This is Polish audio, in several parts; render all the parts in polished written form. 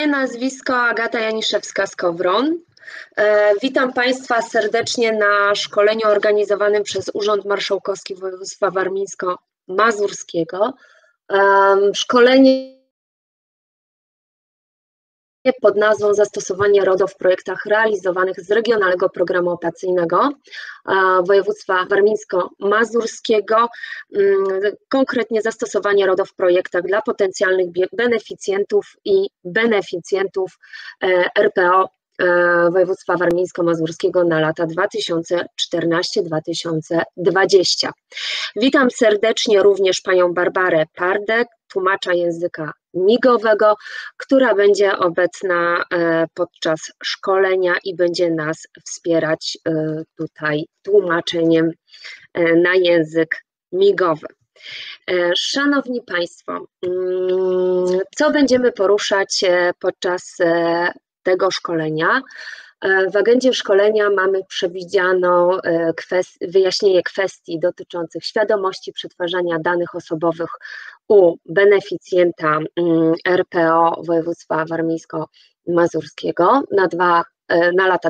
Nazwisko Agata Janiszewska-Skowron. Witam Państwa serdecznie na szkoleniu organizowanym przez Urząd Marszałkowski Województwa Warmińsko-Mazurskiego. Szkolenie pod nazwą Zastosowanie RODO w projektach realizowanych z Regionalnego Programu Operacyjnego Województwa Warmińsko-Mazurskiego, konkretnie zastosowanie RODO w projektach dla potencjalnych beneficjentów i beneficjentów RPO Województwa Warmińsko-Mazurskiego na lata 2014-2020. Witam serdecznie również panią Barbarę Pardek, tłumacza języka migowego, która będzie obecna podczas szkolenia i będzie nas wspierać tutaj tłumaczeniem na język migowy. Szanowni Państwo, co będziemy poruszać podczas tego szkolenia? W agendzie szkolenia mamy przewidzianą wyjaśnienie kwestii dotyczących świadomości przetwarzania danych osobowych u beneficjenta RPO Województwa Warmińsko-Mazurskiego na lata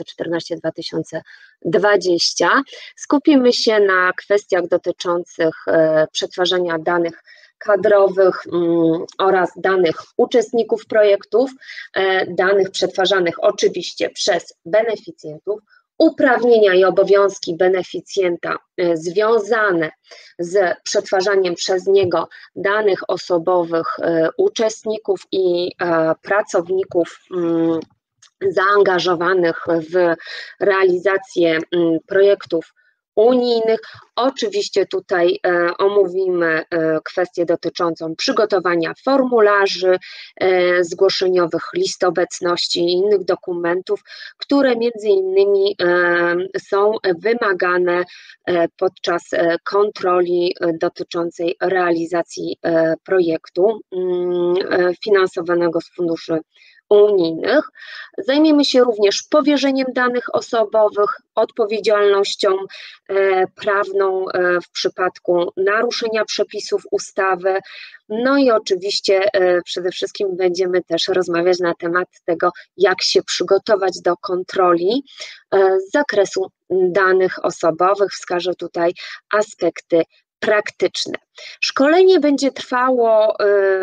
2014-2020. Skupimy się na kwestiach dotyczących przetwarzania danych kadrowych oraz danych uczestników projektów, danych przetwarzanych oczywiście przez beneficjentów, uprawnienia i obowiązki beneficjenta związane z przetwarzaniem przez niego danych osobowych uczestników i pracowników zaangażowanych w realizację projektów unijnych. Oczywiście tutaj omówimy kwestię dotyczącą przygotowania formularzy zgłoszeniowych, list obecności i innych dokumentów, które między innymi są wymagane podczas kontroli dotyczącej realizacji projektu finansowanego z funduszy unijnych. Zajmiemy się również powierzeniem danych osobowych, odpowiedzialnością prawną w przypadku naruszenia przepisów ustawy. No i oczywiście przede wszystkim będziemy też rozmawiać na temat tego, jak się przygotować do kontroli z zakresu danych osobowych. Wskażę tutaj aspekty praktyczne. Szkolenie będzie trwało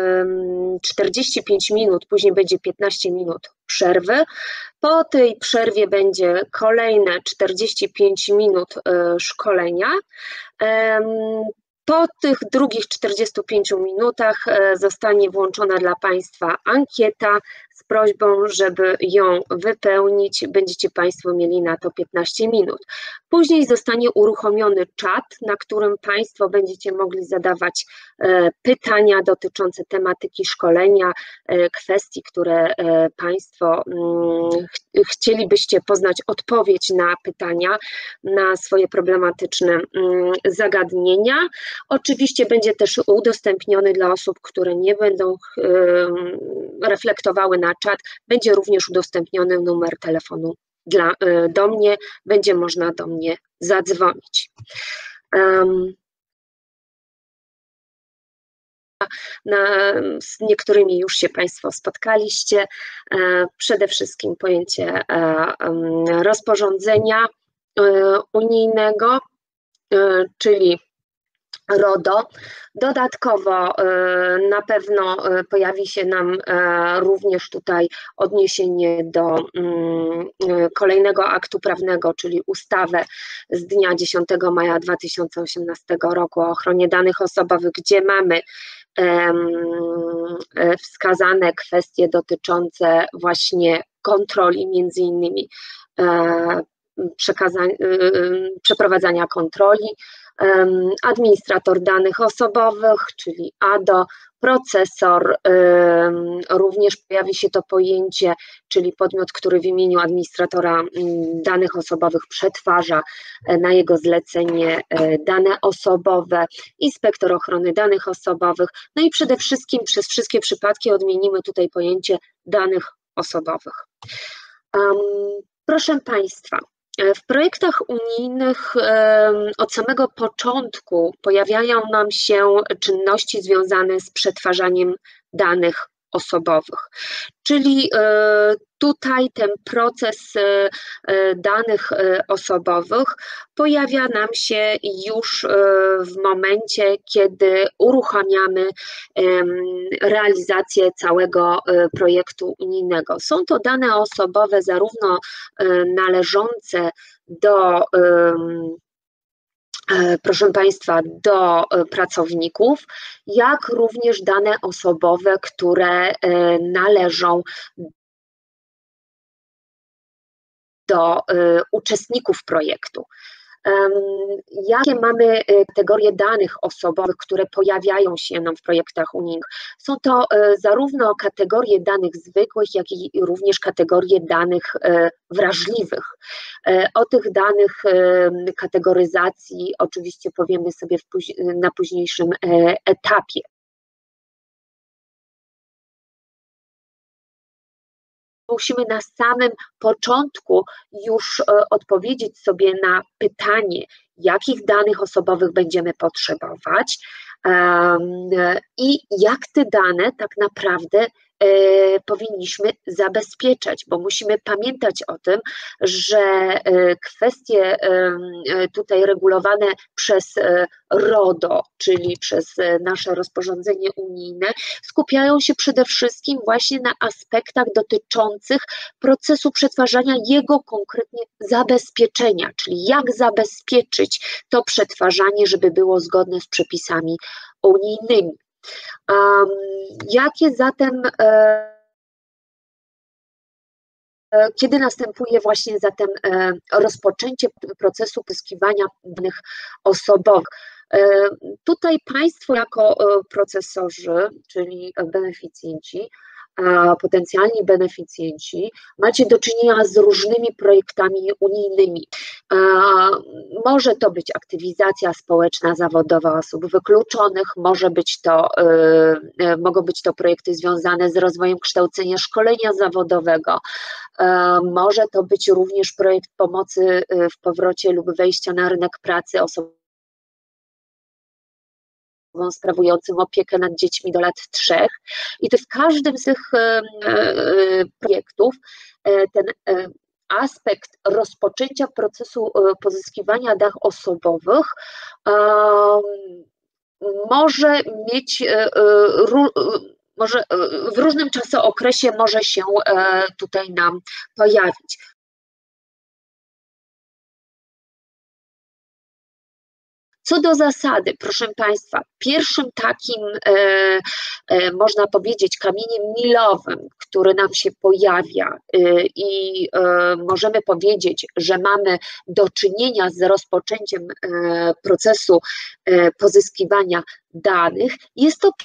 45 minut, później będzie 15 minut przerwy. Po tej przerwie będzie kolejne 45 minut szkolenia. Po tych drugich 45 minutach zostanie włączona dla Państwa ankieta z prośbą, żeby ją wypełnić. Będziecie Państwo mieli na to 15 minut. Później zostanie uruchomiony czat, na którym Państwo będziecie mogli zadawać pytania dotyczące tematyki szkolenia, kwestii, które Państwo chcielibyście poznać odpowiedź na pytania, na swoje problematyczne zagadnienia. Oczywiście będzie też udostępniony dla osób, które nie będą reflektowały na czat, będzie również udostępniony numer telefonu do mnie, będzie można do mnie zadzwonić. Z niektórymi już się Państwo spotkaliście. Przede wszystkim pojęcie rozporządzenia unijnego, czyli RODO. Dodatkowo na pewno pojawi się nam również tutaj odniesienie do kolejnego aktu prawnego, czyli ustawę z dnia 10 maja 2018 roku o ochronie danych osobowych, gdzie mamy wskazane kwestie dotyczące właśnie kontroli, między innymi przeprowadzania kontroli, administrator danych osobowych, czyli ADO, procesor, również pojawi się to pojęcie, czyli podmiot, który w imieniu administratora danych osobowych przetwarza na jego zlecenie dane osobowe, inspektor ochrony danych osobowych, no i przede wszystkim przez wszystkie przypadki odmienimy tutaj pojęcie danych osobowych. Proszę Państwa, w projektach unijnych od samego początku pojawiają nam się czynności związane z przetwarzaniem danych osobowych. Czyli tutaj ten proces danych osobowych pojawia nam się już w momencie, kiedy uruchamiamy realizację całego projektu unijnego. Są to dane osobowe zarówno należące do proszę Państwa, do pracowników, jak również dane osobowe, które należą do uczestników projektu. Jakie mamy kategorie danych osobowych, które pojawiają się nam w projektach unijnych? Są to zarówno kategorie danych zwykłych, jak i również kategorie danych wrażliwych. O tych danych kategoryzacji oczywiście powiemy sobie na późniejszym etapie. Musimy na samym początku już odpowiedzieć sobie na pytanie, jakich danych osobowych będziemy potrzebować i jak te dane tak naprawdę powinniśmy zabezpieczać, bo musimy pamiętać o tym, że kwestie tutaj regulowane przez RODO, czyli przez nasze rozporządzenie unijne, skupiają się przede wszystkim właśnie na aspektach dotyczących procesu przetwarzania, jego konkretnie zabezpieczenia, czyli jak zabezpieczyć to przetwarzanie, żeby było zgodne z przepisami unijnymi. Jakie zatem, kiedy następuje właśnie zatem rozpoczęcie procesu pozyskiwania danych osobowych? Tutaj Państwo jako procesorzy, czyli beneficjenci, potencjalni beneficjenci, macie do czynienia z różnymi projektami unijnymi. Może to być aktywizacja społeczna, zawodowa osób wykluczonych, mogą być to projekty związane z rozwojem kształcenia, szkolenia zawodowego, może to być również projekt pomocy w powrocie lub wejścia na rynek pracy osobom sprawującym opiekę nad dziećmi do lat 3. I to w każdym z tych projektów ten aspekt rozpoczęcia procesu pozyskiwania danych osobowych może mieć w różnym czasookresie może się tutaj nam pojawić. Co do zasady, proszę Państwa, pierwszym takim, można powiedzieć, kamieniem milowym, który nam się pojawia i możemy powiedzieć, że mamy do czynienia z rozpoczęciem procesu pozyskiwania danych, jest to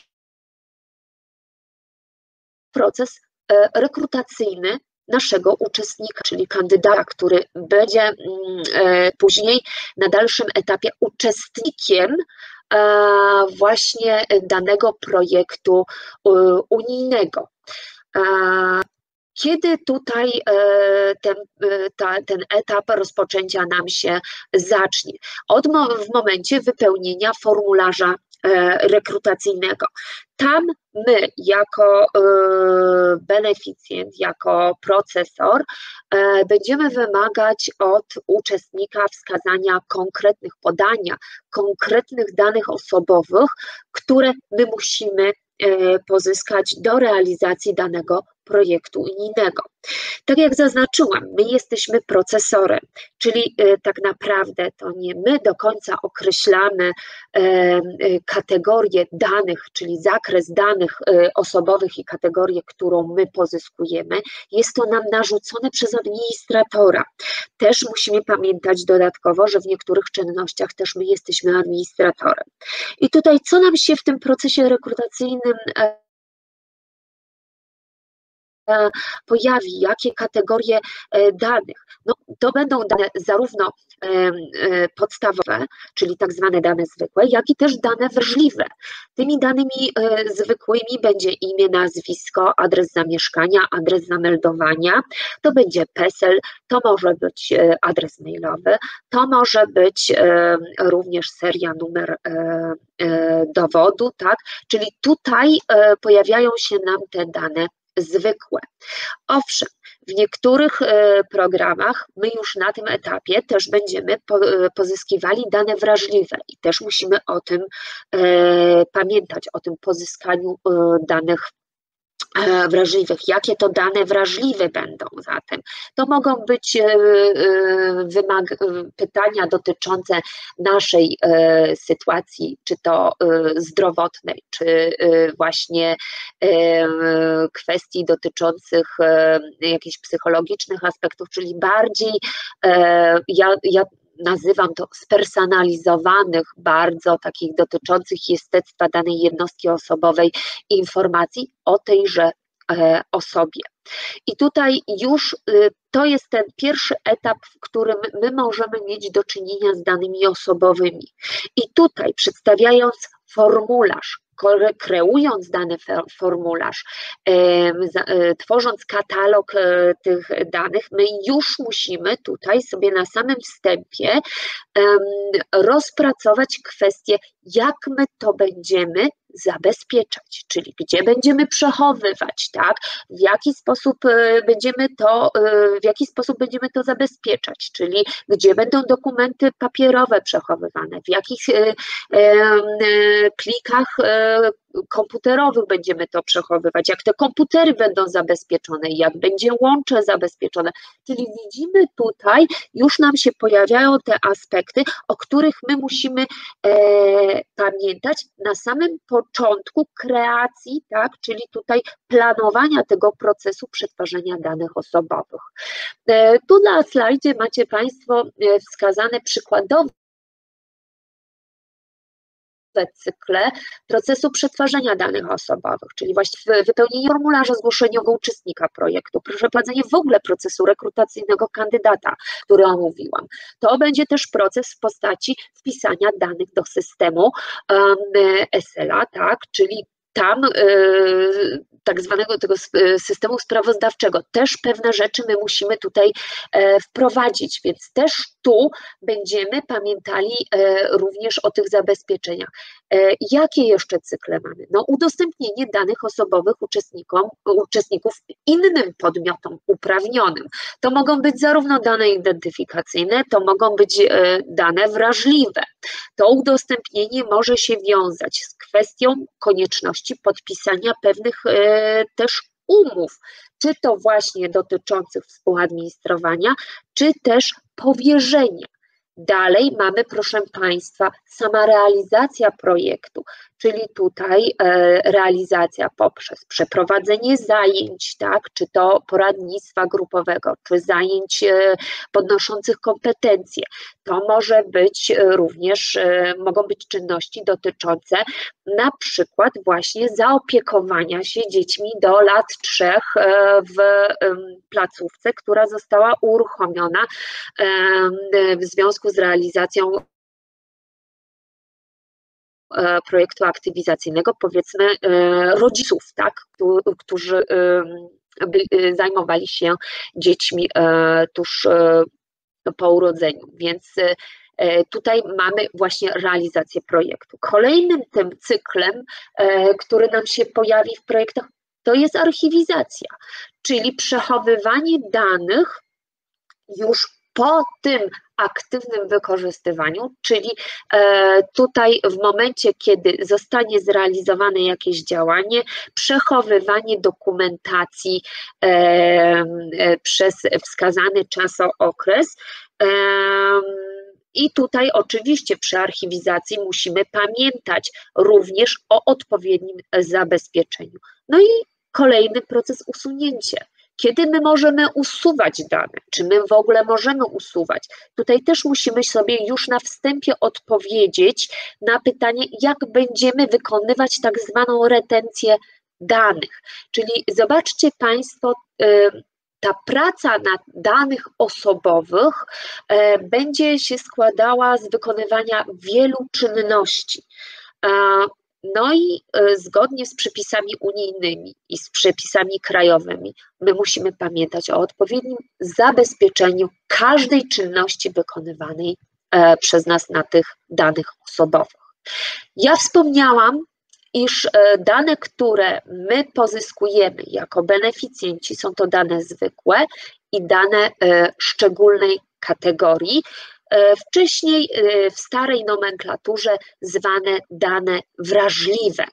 proces rekrutacyjny naszego uczestnika, czyli kandydata, który będzie później na dalszym etapie uczestnikiem właśnie danego projektu unijnego. Kiedy tutaj ten etap rozpoczęcia nam się zacznie? W momencie wypełnienia formularza rekrutacyjnego. Tam my jako beneficjent, jako procesor będziemy wymagać od uczestnika wskazania podania konkretnych danych osobowych, które my musimy pozyskać do realizacji danego projektu unijnego. Tak jak zaznaczyłam, my jesteśmy procesorem, czyli tak naprawdę to nie my do końca określamy kategorię danych, czyli zakres danych osobowych i kategorię, którą my pozyskujemy. Jest to nam narzucone przez administratora. Też musimy pamiętać dodatkowo, że w niektórych czynnościach też my jesteśmy administratorem. I tutaj co nam się w tym procesie rekrutacyjnym pojawi, jakie kategorie danych. No, to będą dane zarówno podstawowe, czyli tak zwane dane zwykłe, jak i też dane wrażliwe. Tymi danymi zwykłymi będzie imię, nazwisko, adres zamieszkania, adres zameldowania, to będzie PESEL, to może być adres mailowy, to może być również seria, numer dowodu, tak? Czyli tutaj pojawiają się nam te dane zwykłe. Owszem, w niektórych programach my już na tym etapie też będziemy pozyskiwali dane wrażliwe i też musimy o tym pamiętać, o tym pozyskaniu danych wrażliwych. Jakie to dane wrażliwe będą zatem? To mogą być pytania dotyczące naszej sytuacji, czy to zdrowotnej, czy właśnie kwestii dotyczących jakichś psychologicznych aspektów, czyli bardziej ja nazywam to spersonalizowanych, bardzo takich dotyczących jestestwa danej jednostki osobowej informacji o tejże osobie. I tutaj już to jest ten pierwszy etap, w którym my możemy mieć do czynienia z danymi osobowymi. I tutaj przedstawiając formularz, kreując dany formularz, tworząc katalog tych danych, my już musimy tutaj sobie na samym wstępie rozpracować kwestię, jak my to będziemy zabezpieczać, czyli gdzie będziemy przechowywać, tak? W jaki sposób będziemy to zabezpieczać, czyli gdzie będą dokumenty papierowe przechowywane, w jakich plikach komputerowych będziemy to przechowywać, jak te komputery będą zabezpieczone, jak będzie łącze zabezpieczone. Czyli widzimy tutaj, już nam się pojawiają te aspekty, o których my musimy pamiętać na samym początku kreacji, tak, czyli tutaj planowania tego procesu przetwarzania danych osobowych. Tu na slajdzie macie Państwo wskazane przykładowe cykle procesu przetwarzania danych osobowych, czyli właśnie wypełnienie formularza zgłoszeniowego uczestnika projektu, przeprowadzenie w ogóle procesu rekrutacyjnego kandydata, który omówiłam. To będzie też proces w postaci wpisania danych do systemu SLA, tak, czyli tam tak zwanego tego systemu sprawozdawczego. Też pewne rzeczy my musimy tutaj wprowadzić, więc też tu będziemy pamiętali również o tych zabezpieczeniach. Jakie jeszcze cykle mamy? No, udostępnienie danych osobowych uczestników innym podmiotom uprawnionym. To mogą być zarówno dane identyfikacyjne, to mogą być dane wrażliwe. To udostępnienie może się wiązać z kwestią konieczności podpisania pewnych też umów, czy to właśnie dotyczących współadministrowania, czy też powierzenia. Dalej mamy, proszę Państwa, sama realizacja projektu, czyli tutaj realizacja poprzez przeprowadzenie zajęć, tak, czy to poradnictwa grupowego, czy zajęć podnoszących kompetencje. To może być również, mogą być czynności dotyczące na przykład właśnie zaopiekowania się dziećmi do lat 3 w placówce, która została uruchomiona w związku z realizacją projektu aktywizacyjnego, powiedzmy rodziców, tak, którzy zajmowali się dziećmi tuż po urodzeniu, więc tutaj mamy właśnie realizację projektu. Kolejnym tym cyklem, który nam się pojawi w projektach, to jest archiwizacja, czyli przechowywanie danych już po tym aktywnym wykorzystywaniu, czyli tutaj w momencie, kiedy zostanie zrealizowane jakieś działanie, przechowywanie dokumentacji przez wskazany czasookres. I tutaj oczywiście przy archiwizacji musimy pamiętać również o odpowiednim zabezpieczeniu. No i kolejny proces usunięcia. Kiedy my możemy usuwać dane? Czy my w ogóle możemy usuwać? Tutaj też musimy sobie już na wstępie odpowiedzieć na pytanie, jak będziemy wykonywać tak zwaną retencję danych. Czyli zobaczcie Państwo, ta praca nad danych osobowych będzie się składała z wykonywania wielu czynności. No i zgodnie z przepisami unijnymi i z przepisami krajowymi my musimy pamiętać o odpowiednim zabezpieczeniu każdej czynności wykonywanej przez nas na tych danych osobowych. Ja wspomniałam, iż dane, które my pozyskujemy jako beneficjenci, są to dane zwykłe i dane szczególnej kategorii, wcześniej w starej nomenklaturze zwane dane wrażliwe,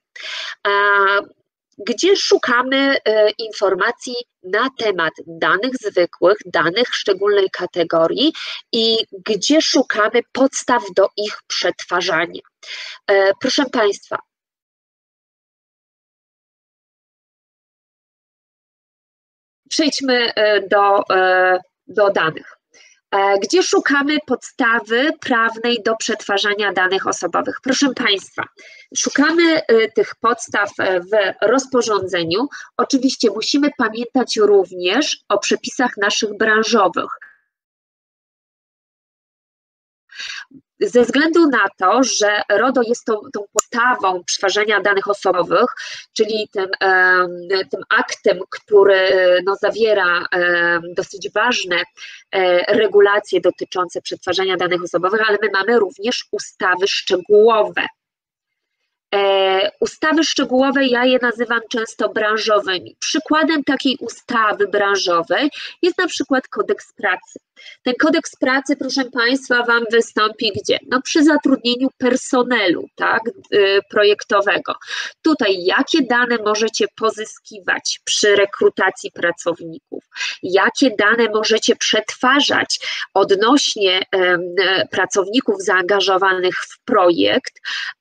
gdzie szukamy informacji na temat danych zwykłych, danych szczególnej kategorii i gdzie szukamy podstaw do ich przetwarzania. Proszę Państwa, przejdźmy do danych. Gdzie szukamy podstawy prawnej do przetwarzania danych osobowych? Proszę Państwa, szukamy tych podstaw w rozporządzeniu. Oczywiście musimy pamiętać również o przepisach naszych branżowych. Ze względu na to, że RODO jest tą podstawą przetwarzania danych osobowych, czyli tym aktem, który zawiera dosyć ważne regulacje dotyczące przetwarzania danych osobowych, ale my mamy również ustawy szczegółowe. Ustawy szczegółowe, ja je nazywam często branżowymi. Przykładem takiej ustawy branżowej jest na przykład kodeks pracy. Ten kodeks pracy, proszę Państwa, Wam wystąpi gdzie? No przy zatrudnieniu personelu, tak, projektowego. Tutaj jakie dane możecie pozyskiwać przy rekrutacji pracowników? Jakie dane możecie przetwarzać odnośnie pracowników zaangażowanych w projekt?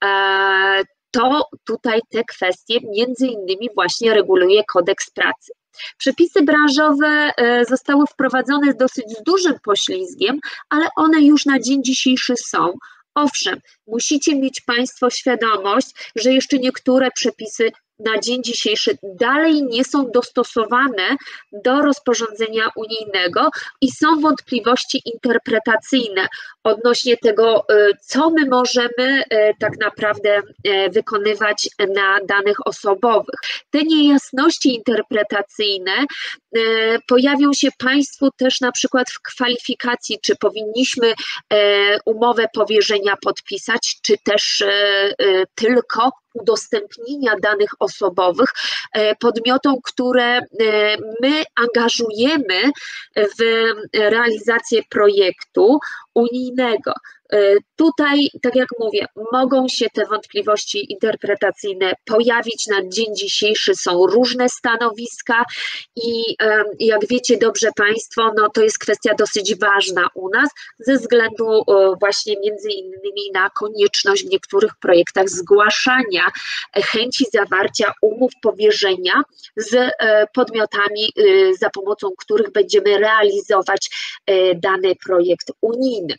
To tutaj te kwestie między innymi właśnie reguluje kodeks pracy. Przepisy branżowe zostały wprowadzone z dosyć dużym poślizgiem, ale one już na dzień dzisiejszy są. Owszem, musicie mieć Państwo świadomość, że jeszcze niektóre przepisy na dzień dzisiejszy dalej nie są dostosowane do rozporządzenia unijnego i są wątpliwości interpretacyjne odnośnie tego, co my możemy tak naprawdę wykonywać na danych osobowych. Te niejasności interpretacyjne pojawią się Państwu też na przykład w kwalifikacji, czy powinniśmy umowę powierzenia podpisać, czy też tylko udostępnienia danych osobowych podmiotom, które my angażujemy w realizację projektu unijnego. Tutaj, tak jak mówię, mogą się te wątpliwości interpretacyjne pojawić. Na dzień dzisiejszy są różne stanowiska i jak wiecie dobrze Państwo, no to jest kwestia dosyć ważna u nas ze względu właśnie między innymi na konieczność w niektórych projektach zgłaszania chęci zawarcia umów powierzenia z podmiotami, za pomocą których będziemy realizować dany projekt unijny.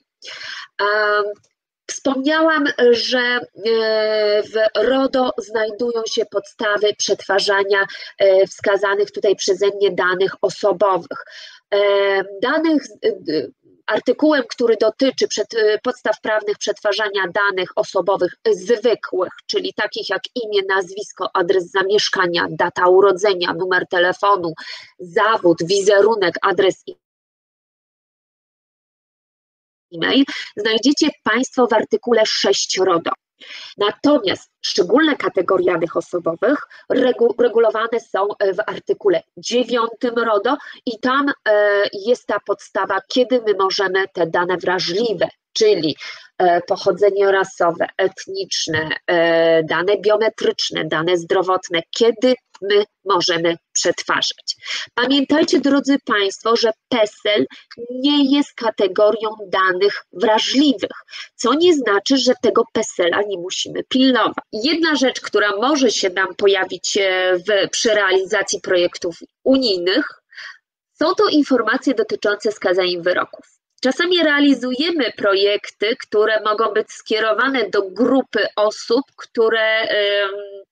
Wspomniałam, że w RODO znajdują się podstawy przetwarzania wskazanych tutaj przeze mnie danych osobowych. Artykułem, który dotyczy podstaw prawnych przetwarzania danych osobowych zwykłych, czyli takich jak imię, nazwisko, adres zamieszkania, data urodzenia, numer telefonu, zawód, wizerunek, adres e-mail, znajdziecie Państwo w artykule 6 RODO. Natomiast szczególne kategorie danych osobowych regulowane są w artykule 9 RODO i tam jest ta podstawa, kiedy my możemy te dane wrażliwe, czyli pochodzenie rasowe, etniczne, dane biometryczne, dane zdrowotne, kiedy my możemy przetwarzać. Pamiętajcie, drodzy Państwo, że PESEL nie jest kategorią danych wrażliwych, co nie znaczy, że tego PESEL-a nie musimy pilnować. Jedna rzecz, która może się nam pojawić przy realizacji projektów unijnych, są to informacje dotyczące skazań wyroków. Czasami realizujemy projekty, które mogą być skierowane do grupy osób, które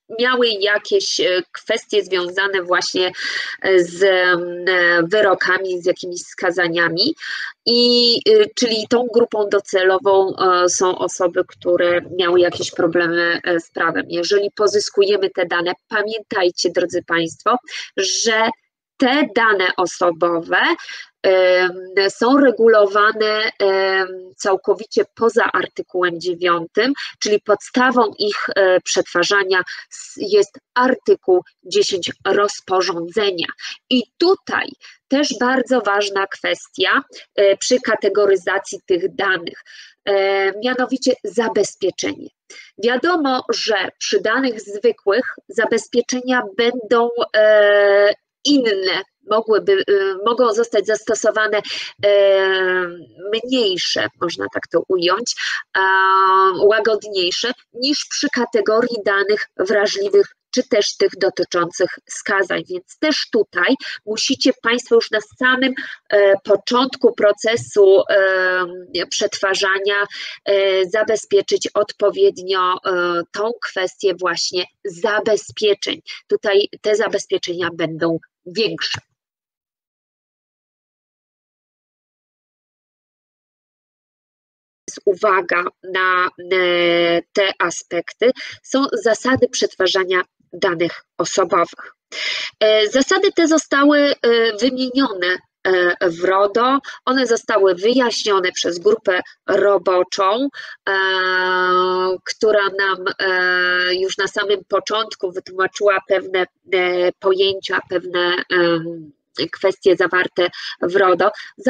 miały jakieś kwestie związane właśnie z wyrokami, z jakimiś skazaniami, czyli tą grupą docelową są osoby, które miały jakieś problemy z prawem. Jeżeli pozyskujemy te dane, pamiętajcie, drodzy Państwo, że te dane osobowe są regulowane całkowicie poza artykułem 9, czyli podstawą ich przetwarzania jest artykuł 10 rozporządzenia. I tutaj też bardzo ważna kwestia przy kategoryzacji tych danych, mianowicie zabezpieczenie. Wiadomo, że przy danych zwykłych zabezpieczenia będą inne, mogą zostać zastosowane mniejsze, można tak to ująć, łagodniejsze niż przy kategorii danych wrażliwych, czy też tych dotyczących skazań. Więc też tutaj musicie Państwo już na samym początku procesu przetwarzania zabezpieczyć odpowiednio tą kwestię właśnie zabezpieczeń. Tutaj te zabezpieczenia będą większe. Uwaga na te aspekty są zasady przetwarzania danych osobowych. Zasady te zostały wymienione w RODO, one zostały wyjaśnione przez grupę roboczą, która nam już na samym początku wytłumaczyła pewne pojęcia, pewne kwestie zawarte w RODO.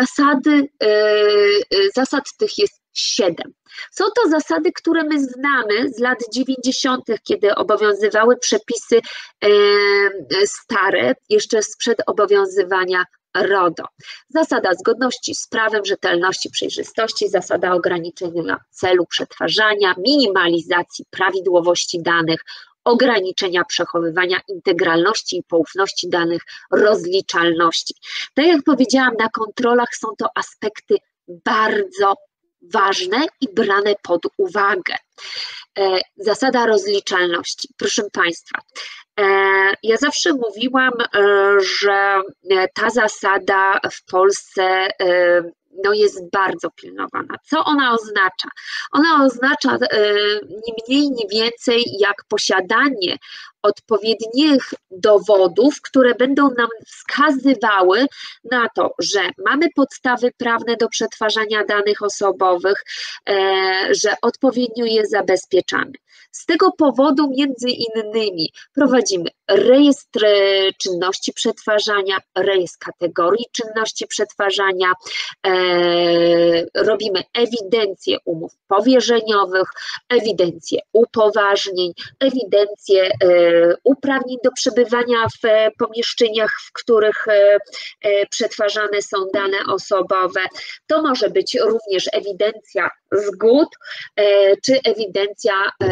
Zasad tych jest 7. Są to zasady, które my znamy z lat 90., kiedy obowiązywały przepisy stare, jeszcze sprzed obowiązywania RODO. Zasada zgodności z prawem, rzetelności, przejrzystości, zasada ograniczenia celu przetwarzania, minimalizacji prawidłowości danych, ograniczenia przechowywania, integralności i poufności danych, rozliczalności. Tak jak powiedziałam, na kontrolach są to aspekty bardzo ważne i brane pod uwagę. Zasada rozliczalności. Proszę Państwa, ja zawsze mówiłam, że ta zasada w Polsce jest bardzo pilnowana. Co ona oznacza? Ona oznacza ni mniej, ni więcej jak posiadanie odpowiednich dowodów, które będą nam wskazywały na to, że mamy podstawy prawne do przetwarzania danych osobowych, że odpowiednio je zabezpieczamy. Z tego powodu między innymi prowadzimy rejestr czynności przetwarzania, rejestr kategorii czynności przetwarzania, robimy ewidencję umów powierzeniowych, ewidencję upoważnień, ewidencję uprawnień do przebywania w pomieszczeniach, w których przetwarzane są dane osobowe. To może być również ewidencja zgód, czy ewidencja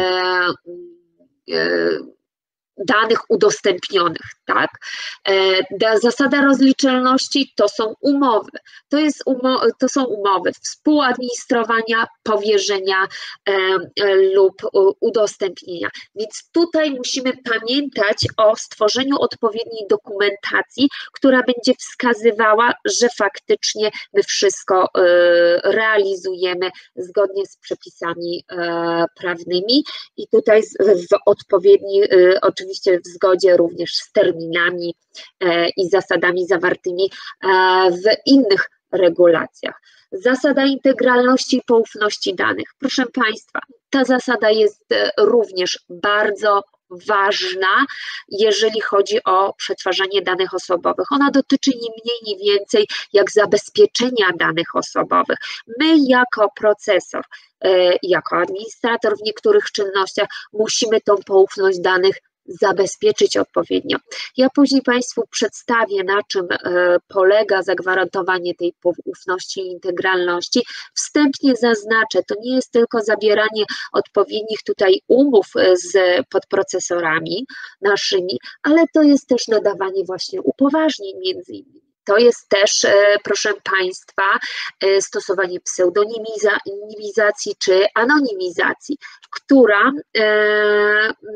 danych udostępnionych, tak? Zasada rozliczalności to są umowy. To są umowy współadministrowania, powierzenia lub udostępnienia. Więc tutaj musimy pamiętać o stworzeniu odpowiedniej dokumentacji, która będzie wskazywała, że faktycznie my wszystko realizujemy zgodnie z przepisami prawnymi i tutaj w odpowiedni, oczywiście w zgodzie również z terminami i zasadami zawartymi w innych regulacjach. Zasada integralności i poufności danych. Proszę Państwa, ta zasada jest również bardzo ważna, jeżeli chodzi o przetwarzanie danych osobowych. Ona dotyczy ni mniej, ni więcej jak zabezpieczenia danych osobowych. My jako procesor, jako administrator w niektórych czynnościach musimy tą poufność danych zabezpieczyć odpowiednio. Ja później Państwu przedstawię, na czym polega zagwarantowanie tej poufności i integralności. Wstępnie zaznaczę, to nie jest tylko zabieranie odpowiednich tutaj umów z podprocesorami naszymi, ale to jest też nadawanie właśnie upoważnień między innymi. To jest też, proszę Państwa, stosowanie pseudonimizacji czy anonimizacji, która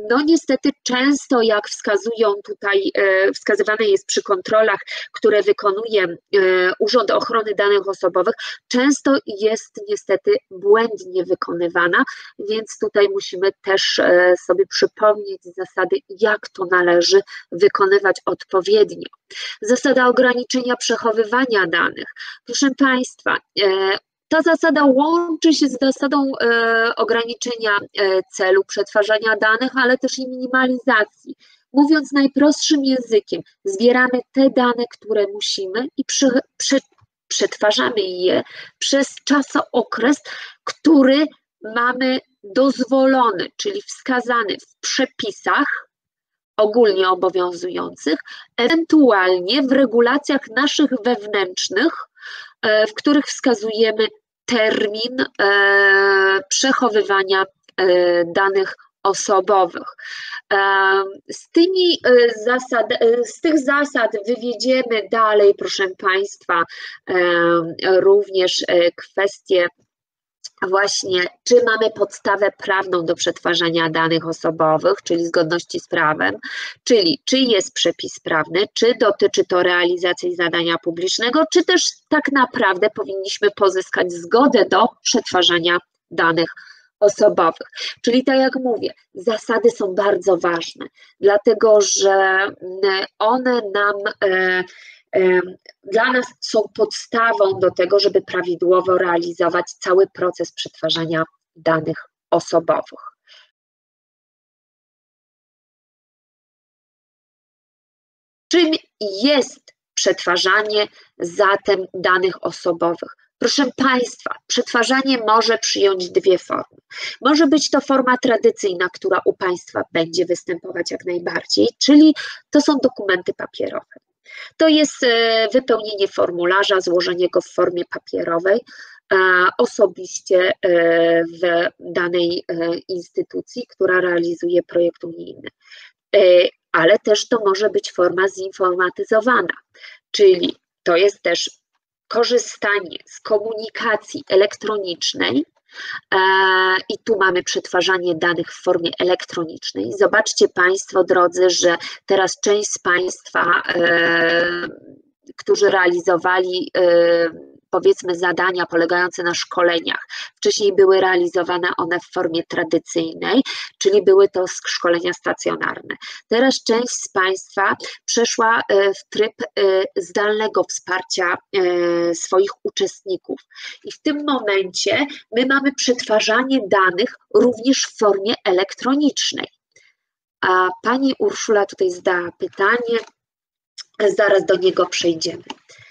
no niestety często, jak wskazują tutaj, wskazywane jest przy kontrolach, które wykonuje Urząd Ochrony Danych Osobowych, często jest niestety błędnie wykonywana, więc tutaj musimy też sobie przypomnieć zasady, jak to należy wykonywać odpowiednio. Zasada ograniczenia przechowywania danych. Proszę Państwa, ta zasada łączy się z zasadą ograniczenia celu przetwarzania danych, ale też i minimalizacji. Mówiąc najprostszym językiem, zbieramy te dane, które musimy i przetwarzamy je przez okres, który mamy dozwolony, czyli wskazany w przepisach ogólnie obowiązujących, ewentualnie w regulacjach naszych wewnętrznych, w których wskazujemy termin przechowywania danych osobowych. Z tych zasad wywiedziemy dalej, proszę Państwa, również kwestie właśnie, czy mamy podstawę prawną do przetwarzania danych osobowych, czyli zgodności z prawem, czyli czy jest przepis prawny, czy dotyczy to realizacji zadania publicznego, czy też tak naprawdę powinniśmy pozyskać zgodę do przetwarzania danych osobowych. Czyli tak jak mówię, zasady są bardzo ważne, dlatego że one dla nas są podstawą do tego, żeby prawidłowo realizować cały proces przetwarzania danych osobowych. Czym jest przetwarzanie zatem danych osobowych? Proszę Państwa, przetwarzanie może przyjąć dwie formy. Może być to forma tradycyjna, która u Państwa będzie występować jak najbardziej, czyli to są dokumenty papierowe. To jest wypełnienie formularza, złożenie go w formie papierowej, osobiście w danej instytucji, która realizuje projekt unijny. Ale też to może być forma zinformatyzowana, czyli to jest też korzystanie z komunikacji elektronicznej i tu mamy przetwarzanie danych w formie elektronicznej. Zobaczcie Państwo, drodzy, że teraz część z Państwa, którzy realizowali powiedzmy zadania polegające na szkoleniach, wcześniej były realizowane one w formie tradycyjnej, czyli były to szkolenia stacjonarne. Teraz część z Państwa przeszła w tryb zdalnego wsparcia swoich uczestników i w tym momencie my mamy przetwarzanie danych również w formie elektronicznej. A pani Urszula tutaj zadała pytanie, zaraz do niego przejdziemy.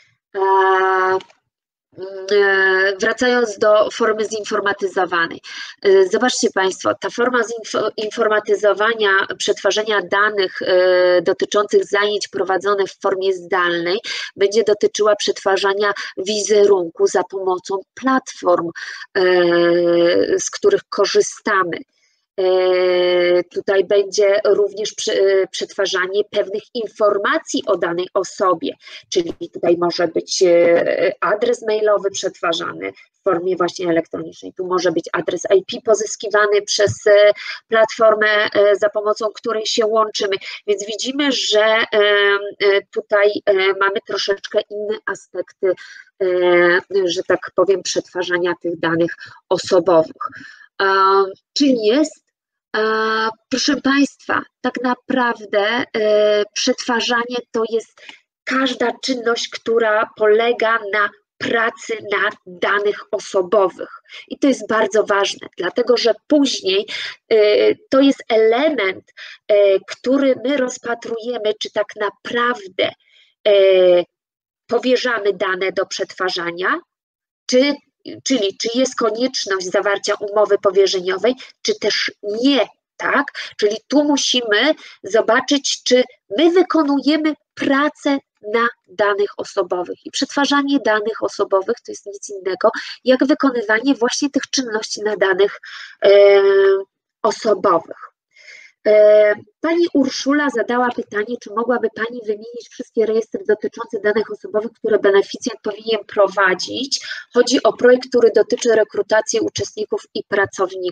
Wracając do formy zinformatyzowanej. Zobaczcie Państwo, ta forma zinformatyzowania, przetwarzania danych dotyczących zajęć prowadzonych w formie zdalnej będzie dotyczyła przetwarzania wizerunku za pomocą platform, z których korzystamy. Tutaj będzie również przetwarzanie pewnych informacji o danej osobie, czyli tutaj może być adres mailowy przetwarzany w formie właśnie elektronicznej, tu może być adres IP pozyskiwany przez platformę, za pomocą której się łączymy, więc widzimy, że tutaj mamy troszeczkę inne aspekty, że tak powiem, przetwarzania tych danych osobowych. Czym jest? Proszę Państwa, tak naprawdę przetwarzanie to jest każda czynność, która polega na pracy na danych osobowych. I to jest bardzo ważne, dlatego że później to jest element, który my rozpatrujemy, czy tak naprawdę powierzamy dane do przetwarzania, czyli czy jest konieczność zawarcia umowy powierzeniowej, czy też nie, tak? Czyli tu musimy zobaczyć, czy my wykonujemy pracę na danych osobowych. I przetwarzanie danych osobowych to jest nic innego, jak wykonywanie właśnie tych czynności na danych osobowych. Pani Urszula zadała pytanie, czy mogłaby Pani wymienić wszystkie rejestry dotyczące danych osobowych, które beneficjent powinien prowadzić. Chodzi o projekt, który dotyczy rekrutacji uczestników i pracowników.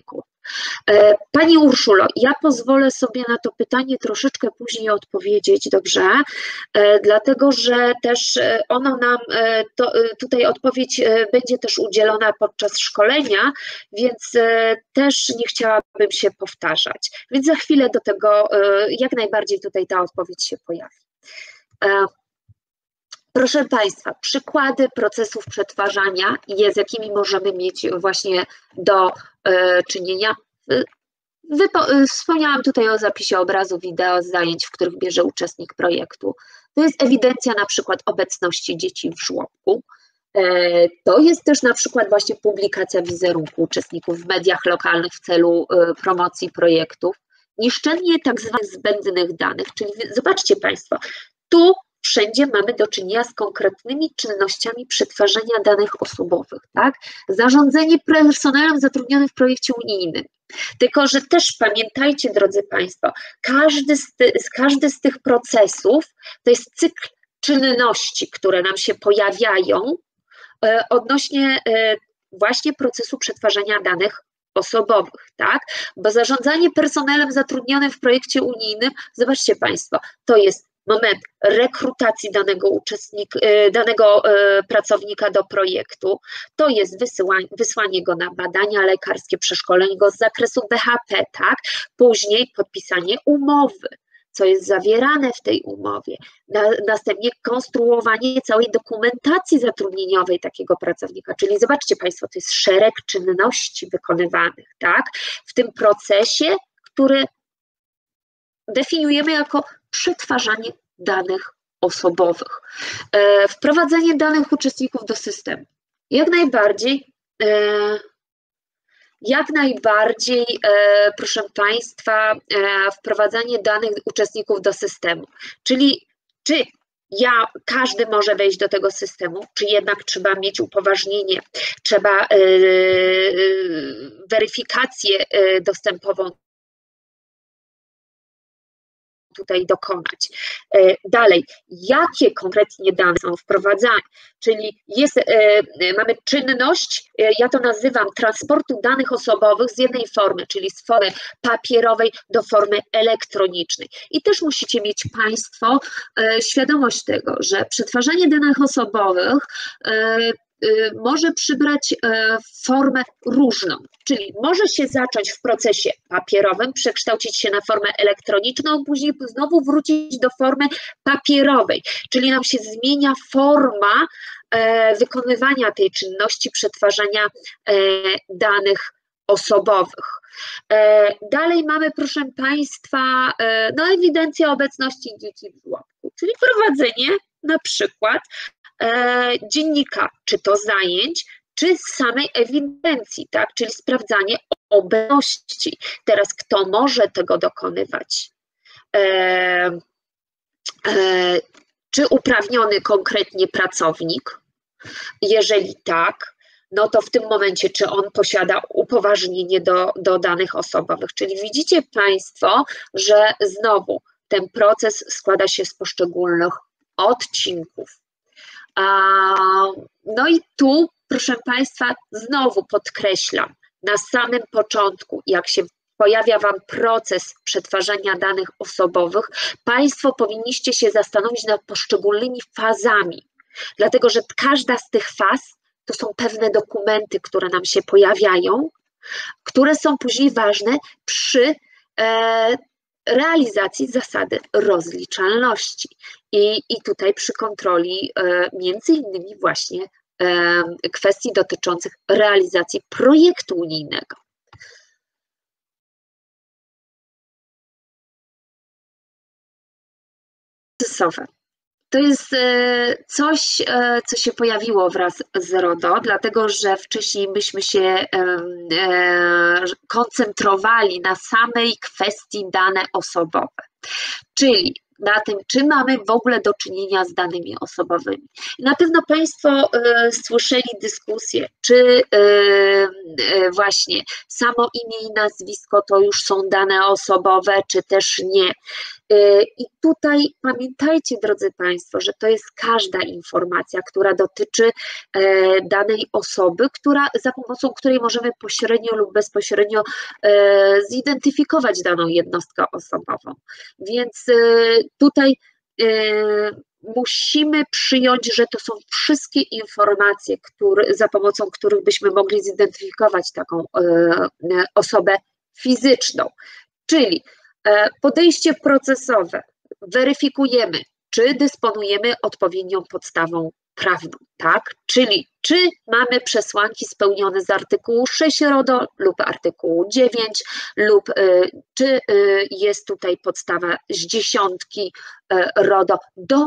Pani Urszulo, ja pozwolę sobie na to pytanie troszeczkę później odpowiedzieć, dobrze? Dlatego, że też ono nam, tutaj odpowiedź będzie też udzielona podczas szkolenia, więc też nie chciałabym się powtarzać. Więc za chwilę do tego jak najbardziej tutaj ta odpowiedź się pojawi. Proszę Państwa, przykłady procesów przetwarzania, z jakimi możemy mieć właśnie do czynienia. Wspomniałam tutaj o zapisie obrazu, wideo z zajęć, w których bierze uczestnik projektu. To jest ewidencja na przykład obecności dzieci w żłobku. To jest też na przykład właśnie publikacja wizerunku uczestników w mediach lokalnych w celu promocji projektów. Niszczenie tak zwanych zbędnych danych, czyli zobaczcie Państwo, tu wszędzie mamy do czynienia z konkretnymi czynnościami przetwarzania danych osobowych, tak? Zarządzanie personelem zatrudnionym w projekcie unijnym. Tylko że też pamiętajcie, drodzy Państwo, każdy z tych procesów to jest cykl czynności, które nam się pojawiają odnośnie właśnie procesu przetwarzania danych osobowych, tak? Bo zarządzanie personelem zatrudnionym w projekcie unijnym, zobaczcie Państwo, to jest moment rekrutacji danego pracownika do projektu, to jest wysłanie go na badania lekarskie, przeszkolenie go z zakresu BHP, tak? Później podpisanie umowy, co jest zawierane w tej umowie, następnie konstruowanie całej dokumentacji zatrudnieniowej takiego pracownika, czyli zobaczcie Państwo, to jest szereg czynności wykonywanych, tak? W tym procesie, który definiujemy jako przetwarzanie danych osobowych. Wprowadzenie danych uczestników do systemu. Jak najbardziej, proszę Państwa, wprowadzanie danych uczestników do systemu. Czyli czy każdy może wejść do tego systemu, czy jednak trzeba mieć upoważnienie, trzeba weryfikację dostępową tutaj dokonać. Dalej, jakie konkretnie dane są wprowadzane, czyli mamy czynność, ja to nazywam transportu danych osobowych z jednej formy, czyli z formy papierowej do formy elektronicznej. I też musicie mieć Państwo świadomość tego, że przetwarzanie danych osobowych może przybrać formę różną, czyli może się zacząć w procesie papierowym, przekształcić się na formę elektroniczną, później znowu wrócić do formy papierowej, czyli nam się zmienia forma wykonywania tej czynności przetwarzania danych osobowych. Dalej mamy, proszę Państwa, ewidencję obecności dzieci w żłobku, czyli prowadzenie na przykład dziennika, czy to zajęć, czy samej ewidencji, tak? Czyli sprawdzanie obecności. Teraz kto może tego dokonywać? Czy uprawniony konkretnie pracownik? Jeżeli tak, no to w tym momencie, czy on posiada upoważnienie do danych osobowych? Czyli widzicie Państwo, że znowu ten proces składa się z poszczególnych odcinków. No i tu, proszę Państwa, znowu podkreślam, na samym początku, jak się pojawia Wam proces przetwarzania danych osobowych, Państwo powinniście się zastanowić nad poszczególnymi fazami, dlatego że każda z tych faz to są pewne dokumenty, które nam się pojawiają, które są później ważne przy realizacji zasady rozliczalności i tutaj przy kontroli między innymi właśnie kwestii dotyczących realizacji projektu unijnego. To jest coś, co się pojawiło wraz z RODO, dlatego że wcześniej myśmy się koncentrowali na samej kwestii dane osobowe, czyli na tym, czy mamy w ogóle do czynienia z danymi osobowymi. Na pewno Państwo słyszeli dyskusję, czy właśnie samo imię i nazwisko to już są dane osobowe, czy też nie. I tutaj pamiętajcie, drodzy Państwo, że to jest każda informacja, która dotyczy danej osoby, za pomocą której możemy pośrednio lub bezpośrednio zidentyfikować daną jednostkę osobową. Więc tutaj musimy przyjąć, że to są wszystkie informacje, za pomocą których byśmy mogli zidentyfikować taką osobę fizyczną. Czyli podejście procesowe. Weryfikujemy, czy dysponujemy odpowiednią podstawą prawną, tak? Czyli czy mamy przesłanki spełnione z artykułu 6 RODO lub artykułu 9, lub czy jest tutaj podstawa z 10 RODO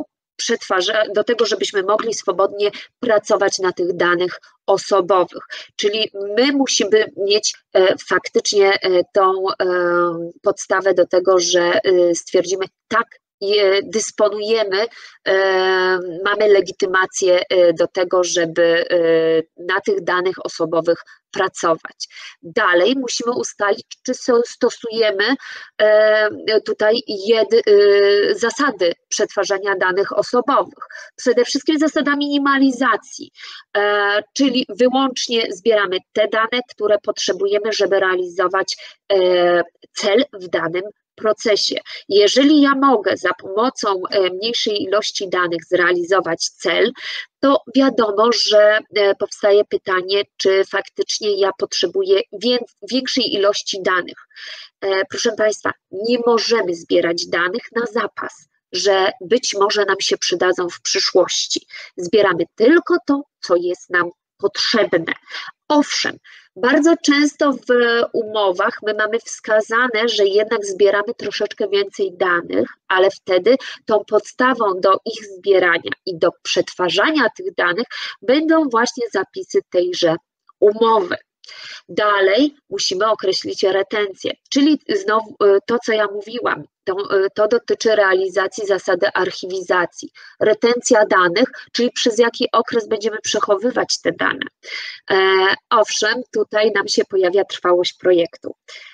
do tego, żebyśmy mogli swobodnie pracować na tych danych osobowych. Czyli my musimy mieć faktycznie tą podstawę do tego, że stwierdzimy, tak, dysponujemy, mamy legitymację do tego, żeby na tych danych osobowych pracować. Dalej musimy ustalić, czy stosujemy tutaj zasady przetwarzania danych osobowych. Przede wszystkim zasada minimalizacji, czyli wyłącznie zbieramy te dane, które potrzebujemy, żeby realizować cel w danym procesie. Jeżeli ja mogę za pomocą mniejszej ilości danych zrealizować cel, to wiadomo, że powstaje pytanie, czy faktycznie ja potrzebuję większej ilości danych. Proszę Państwa, nie możemy zbierać danych na zapas, że być może nam się przydadzą w przyszłości. Zbieramy tylko to, co jest nam potrzebne. Owszem, bardzo często w umowach my mamy wskazane, że jednak zbieramy troszeczkę więcej danych, ale wtedy tą podstawą do ich zbierania i do przetwarzania tych danych będą właśnie zapisy tejże umowy. Dalej musimy określić retencję, czyli znowu to, co ja mówiłam, to dotyczy realizacji zasady archiwizacji. Retencja danych, czyli przez jaki okres będziemy przechowywać te dane. Owszem, tutaj nam się pojawia trwałość projektu.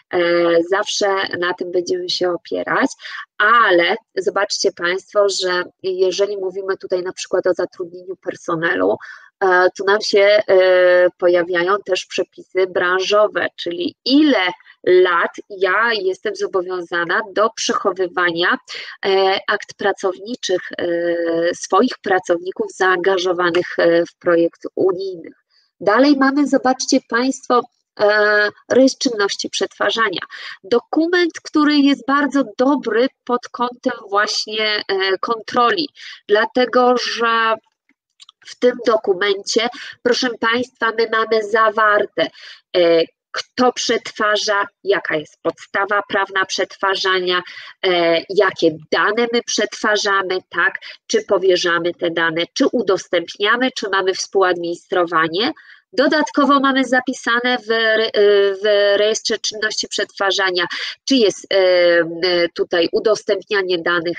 Zawsze na tym będziemy się opierać, ale zobaczcie Państwo, że jeżeli mówimy tutaj na przykład o zatrudnieniu personelu, tu nam się pojawiają też przepisy branżowe, czyli ile lat ja jestem zobowiązana do przechowywania akt pracowniczych swoich pracowników zaangażowanych w projekt unijny. Dalej mamy, zobaczcie Państwo, rejestr czynności przetwarzania. Dokument, który jest bardzo dobry pod kątem właśnie kontroli, dlatego że w tym dokumencie, proszę Państwa, my mamy zawarte, kto przetwarza, jaka jest podstawa prawna przetwarzania, jakie dane my przetwarzamy, tak, czy powierzamy te dane, czy udostępniamy, czy mamy współadministrowanie. Dodatkowo mamy zapisane w rejestrze czynności przetwarzania, czy jest tutaj udostępnianie danych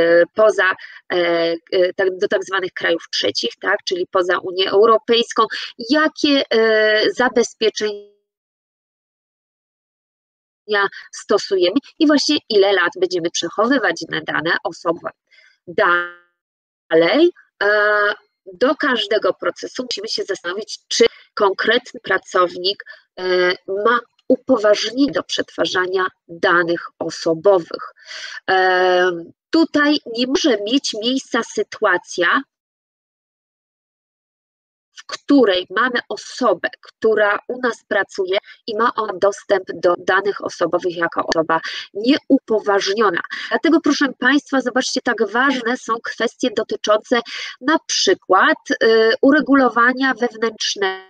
do tak zwanych krajów trzecich, tak, czyli poza Unię Europejską, jakie zabezpieczenia stosujemy i właśnie ile lat będziemy przechowywać dane osobowe. Dalej, do każdego procesu musimy się zastanowić, czy konkretny pracownik ma upoważnienie do przetwarzania danych osobowych. Tutaj nie może mieć miejsca sytuacja, w której mamy osobę, która u nas pracuje i ma ona dostęp do danych osobowych jako osoba nieupoważniona. Dlatego, proszę Państwa, zobaczcie, tak ważne są kwestie dotyczące na przykład uregulowania wewnętrznego,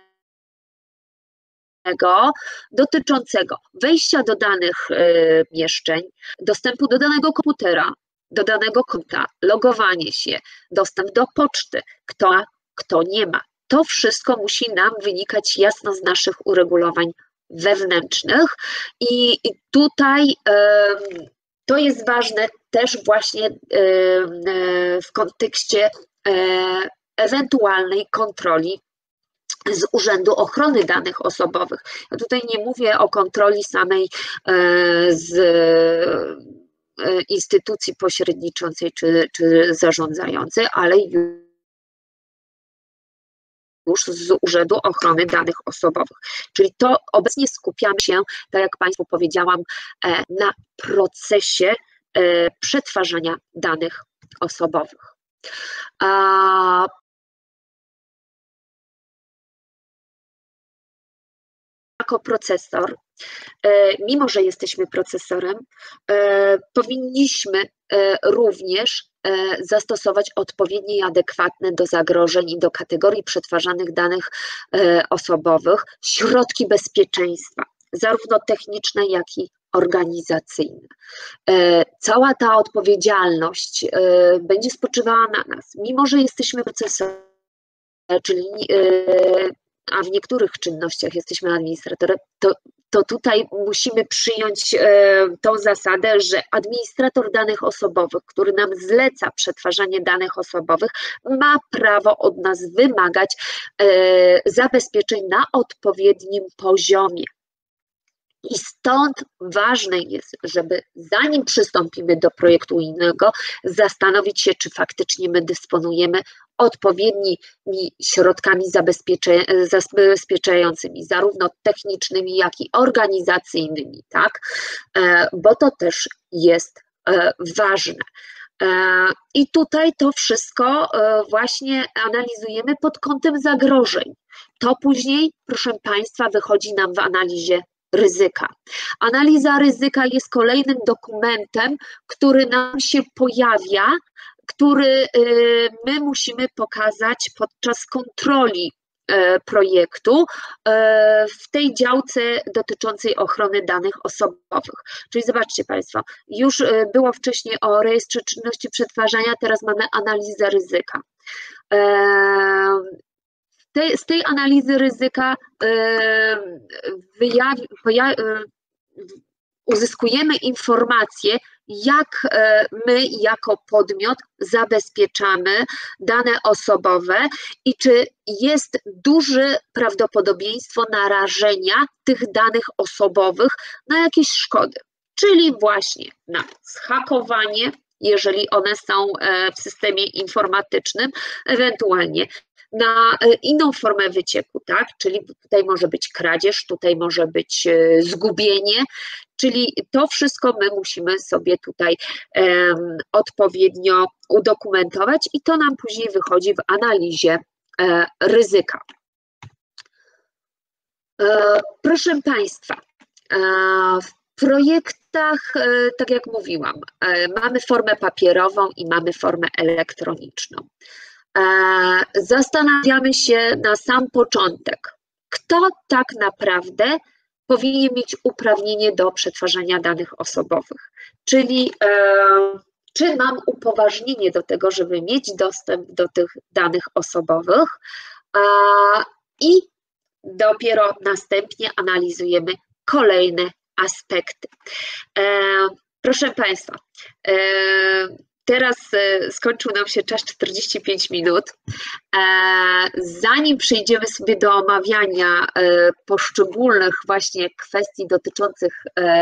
dotyczącego wejścia do danych mieszczeń, dostępu do danego komputera, do danego konta, logowanie się, dostęp do poczty, kto nie ma. To wszystko musi nam wynikać jasno z naszych uregulowań wewnętrznych i tutaj to jest ważne też właśnie w kontekście ewentualnej kontroli z Urzędu Ochrony Danych Osobowych. Ja tutaj nie mówię o kontroli samej z instytucji pośredniczącej czy zarządzającej, ale już z Urzędu Ochrony Danych Osobowych. Czyli to obecnie skupiamy się, tak jak Państwu powiedziałam, na procesie przetwarzania danych osobowych. Jako procesor, mimo że jesteśmy procesorem, powinniśmy również zastosować odpowiednie i adekwatne do zagrożeń i do kategorii przetwarzanych danych osobowych środki bezpieczeństwa, zarówno techniczne, jak i organizacyjne. Cała ta odpowiedzialność będzie spoczywała na nas, mimo że jesteśmy procesorem, czyli a w niektórych czynnościach jesteśmy administratorem, to tutaj musimy przyjąć tą zasadę, że administrator danych osobowych, który nam zleca przetwarzanie danych osobowych, ma prawo od nas wymagać zabezpieczeń na odpowiednim poziomie. I stąd ważne jest, żeby zanim przystąpimy do projektu unijnego, zastanowić się, czy faktycznie my dysponujemy odpowiednimi środkami zabezpieczającymi, zarówno technicznymi, jak i organizacyjnymi, tak? Bo to też jest ważne. I tutaj to wszystko właśnie analizujemy pod kątem zagrożeń. To później, proszę Państwa, wychodzi nam w analizie ryzyka. Analiza ryzyka jest kolejnym dokumentem, który nam się pojawia, który my musimy pokazać podczas kontroli projektu w tej działce dotyczącej ochrony danych osobowych. Czyli zobaczcie Państwo, już było wcześniej o rejestrze czynności przetwarzania, teraz mamy analizę ryzyka. Z tej analizy ryzyka uzyskujemy informacje, jak my jako podmiot zabezpieczamy dane osobowe i czy jest duże prawdopodobieństwo narażenia tych danych osobowych na jakieś szkody, czyli właśnie na zhakowanie, jeżeli one są w systemie informatycznym, ewentualnie na inną formę wycieku, tak? Czyli tutaj może być kradzież, tutaj może być zgubienie, czyli to wszystko my musimy sobie tutaj odpowiednio udokumentować i to nam później wychodzi w analizie ryzyka. Proszę Państwa, w projektach, tak jak mówiłam, mamy formę papierową i mamy formę elektroniczną. Zastanawiamy się na sam początek, kto tak naprawdę powinien mieć uprawnienie do przetwarzania danych osobowych, czyli czy mam upoważnienie do tego, żeby mieć dostęp do tych danych osobowych i dopiero następnie analizujemy kolejne aspekty. Proszę Państwa, teraz skończył nam się czas 45 minut. Zanim przejdziemy sobie do omawiania poszczególnych właśnie kwestii dotyczących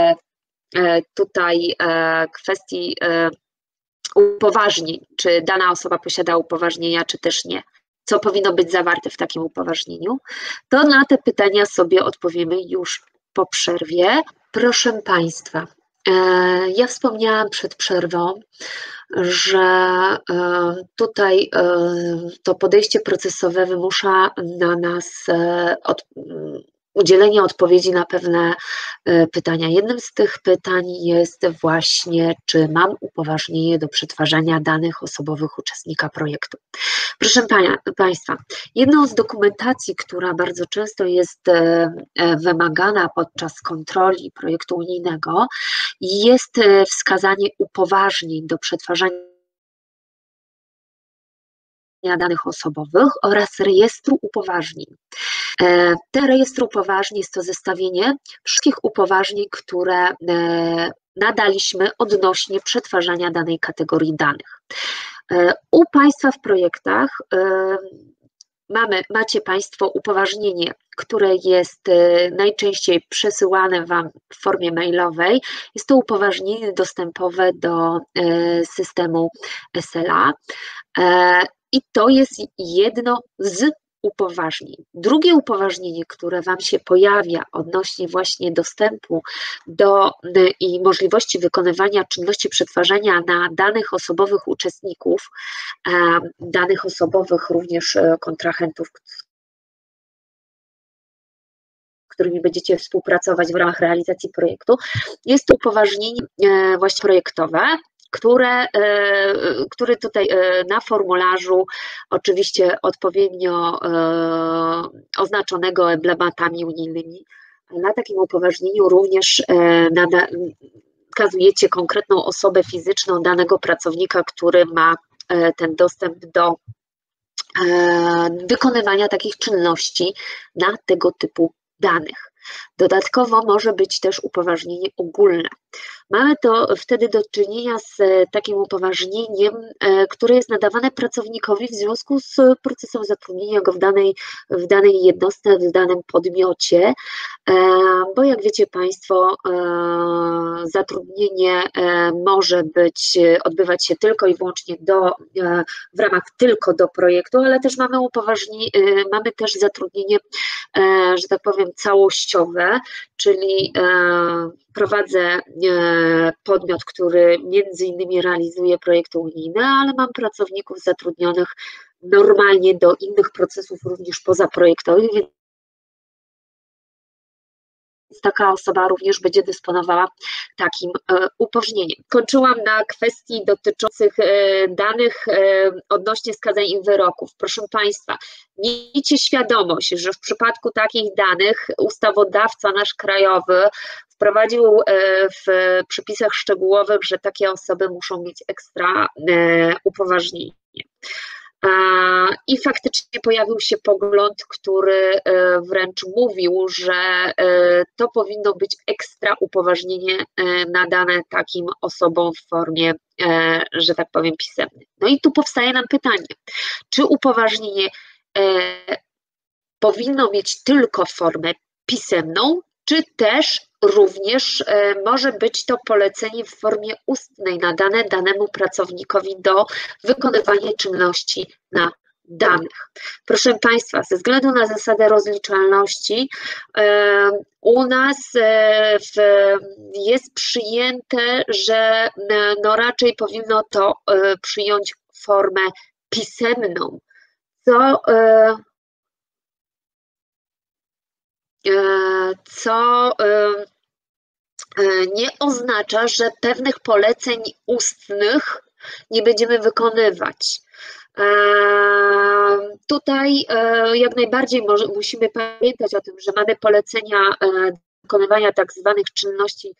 tutaj kwestii upoważnień, czy dana osoba posiada upoważnienia, czy też nie, co powinno być zawarte w takim upoważnieniu, to na te pytania sobie odpowiemy już po przerwie. Proszę Państwa, ja wspomniałam przed przerwą, że tutaj to podejście procesowe wymusza na nas udzielenie odpowiedzi na pewne pytania. Jednym z tych pytań jest właśnie, czy mam upoważnienie do przetwarzania danych osobowych uczestnika projektu. Proszę Państwa, jedną z dokumentacji, która bardzo często jest wymagana podczas kontroli projektu unijnego, jest wskazanie upoważnień do przetwarzania danych osobowych oraz rejestru upoważnień. Ten rejestr upoważnień jest to zestawienie wszystkich upoważnień, które nadaliśmy odnośnie przetwarzania danej kategorii danych. U Państwa w projektach macie Państwo upoważnienie, które jest najczęściej przesyłane Wam w formie mailowej. Jest to upoważnienie dostępowe do systemu SLA i to jest jedno z upoważnień. Drugie upoważnienie, które Wam się pojawia odnośnie właśnie dostępu do i możliwości wykonywania czynności przetwarzania na danych osobowych uczestników, danych osobowych również kontrahentów, z którymi będziecie współpracować w ramach realizacji projektu, jest to upoważnienie właśnie projektowe, który tutaj na formularzu, oczywiście odpowiednio oznaczonego emblematami unijnymi, na takim upoważnieniu również wskazujecie konkretną osobę fizyczną danego pracownika, który ma ten dostęp do wykonywania takich czynności na tego typu danych. Dodatkowo może być też upoważnienie ogólne. Mamy to wtedy do czynienia z takim upoważnieniem, które jest nadawane pracownikowi w związku z procesem zatrudnienia go w danej jednostce, w danym podmiocie, bo jak wiecie Państwo, zatrudnienie może odbywać się tylko i wyłącznie w ramach tylko do projektu, ale też mamy też zatrudnienie, że tak powiem, całościowe, czyli prowadzę podmiot, który między innymi realizuje projekty unijne, ale mam pracowników zatrudnionych normalnie do innych procesów również pozaprojektowych, więc taka osoba również będzie dysponowała takim upoważnieniem. Kończyłam na kwestii dotyczących danych odnośnie skazań i wyroków. Proszę Państwa, miejcie świadomość, że w przypadku takich danych ustawodawca nasz krajowy wprowadził w przepisach szczegółowych, że takie osoby muszą mieć ekstra upoważnienie. I faktycznie pojawił się pogląd, który wręcz mówił, że to powinno być ekstra upoważnienie nadane takim osobom w formie, że tak powiem, pisemnej. No i tu powstaje nam pytanie, czy upoważnienie powinno mieć tylko formę pisemną, czy też również może być to polecenie w formie ustnej nadane danemu pracownikowi do wykonywania czynności na danych. Proszę Państwa, ze względu na zasadę rozliczalności u nas jest przyjęte, że no raczej powinno to przyjąć formę pisemną, co nie oznacza, że pewnych poleceń ustnych nie będziemy wykonywać. Tutaj jak najbardziej musimy pamiętać o tym, że mamy polecenia wykonywania tak zwanych czynności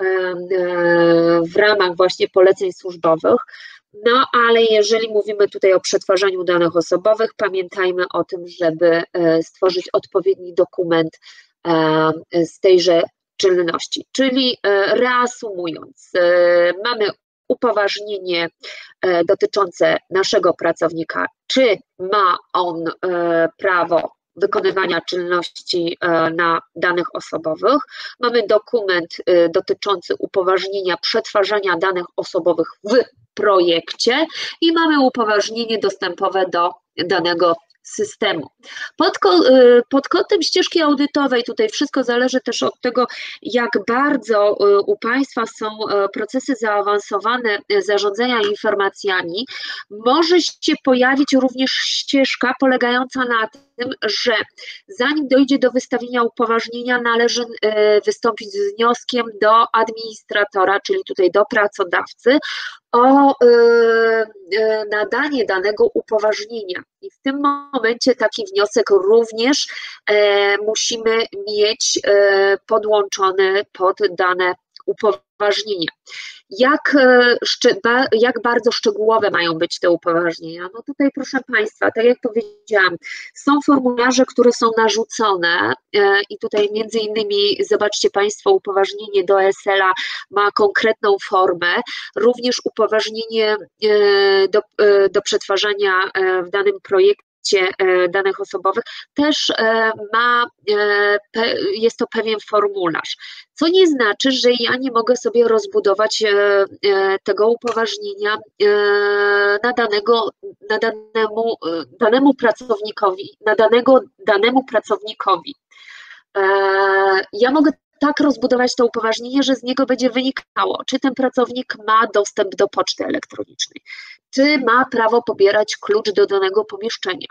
w ramach właśnie poleceń służbowych, no ale jeżeli mówimy tutaj o przetwarzaniu danych osobowych, pamiętajmy o tym, żeby stworzyć odpowiedni dokument z tejże czynności. Czyli reasumując, mamy upoważnienie dotyczące naszego pracownika, czy ma on prawo wykonywania czynności na danych osobowych. Mamy dokument dotyczący upoważnienia przetwarzania danych osobowych w projekcie i mamy upoważnienie dostępowe do danego systemu. Pod kątem ścieżki audytowej tutaj wszystko zależy też od tego, jak bardzo u Państwa są procesy zaawansowane zarządzania informacjami. Może się pojawić również ścieżka polegająca na tym, że zanim dojdzie do wystawienia upoważnienia, należy wystąpić z wnioskiem do administratora, czyli tutaj do pracodawcy, o nadanie danego upoważnienia. I w tym momencie taki wniosek również musimy mieć podłączony pod dane upoważnienia. Jak bardzo szczegółowe mają być te upoważnienia? No tutaj proszę Państwa, tak jak powiedziałam, są formularze, które są narzucone i tutaj między innymi zobaczcie Państwo, upoważnienie do SLA ma konkretną formę, również upoważnienie do przetwarzania w danym projekcie danych osobowych, też jest to pewien formularz, co nie znaczy, że ja nie mogę sobie rozbudować tego upoważnienia danemu pracownikowi. Ja mogę tak rozbudować to upoważnienie, że z niego będzie wynikało, czy ten pracownik ma dostęp do poczty elektronicznej, czy ma prawo pobierać klucz do danego pomieszczenia.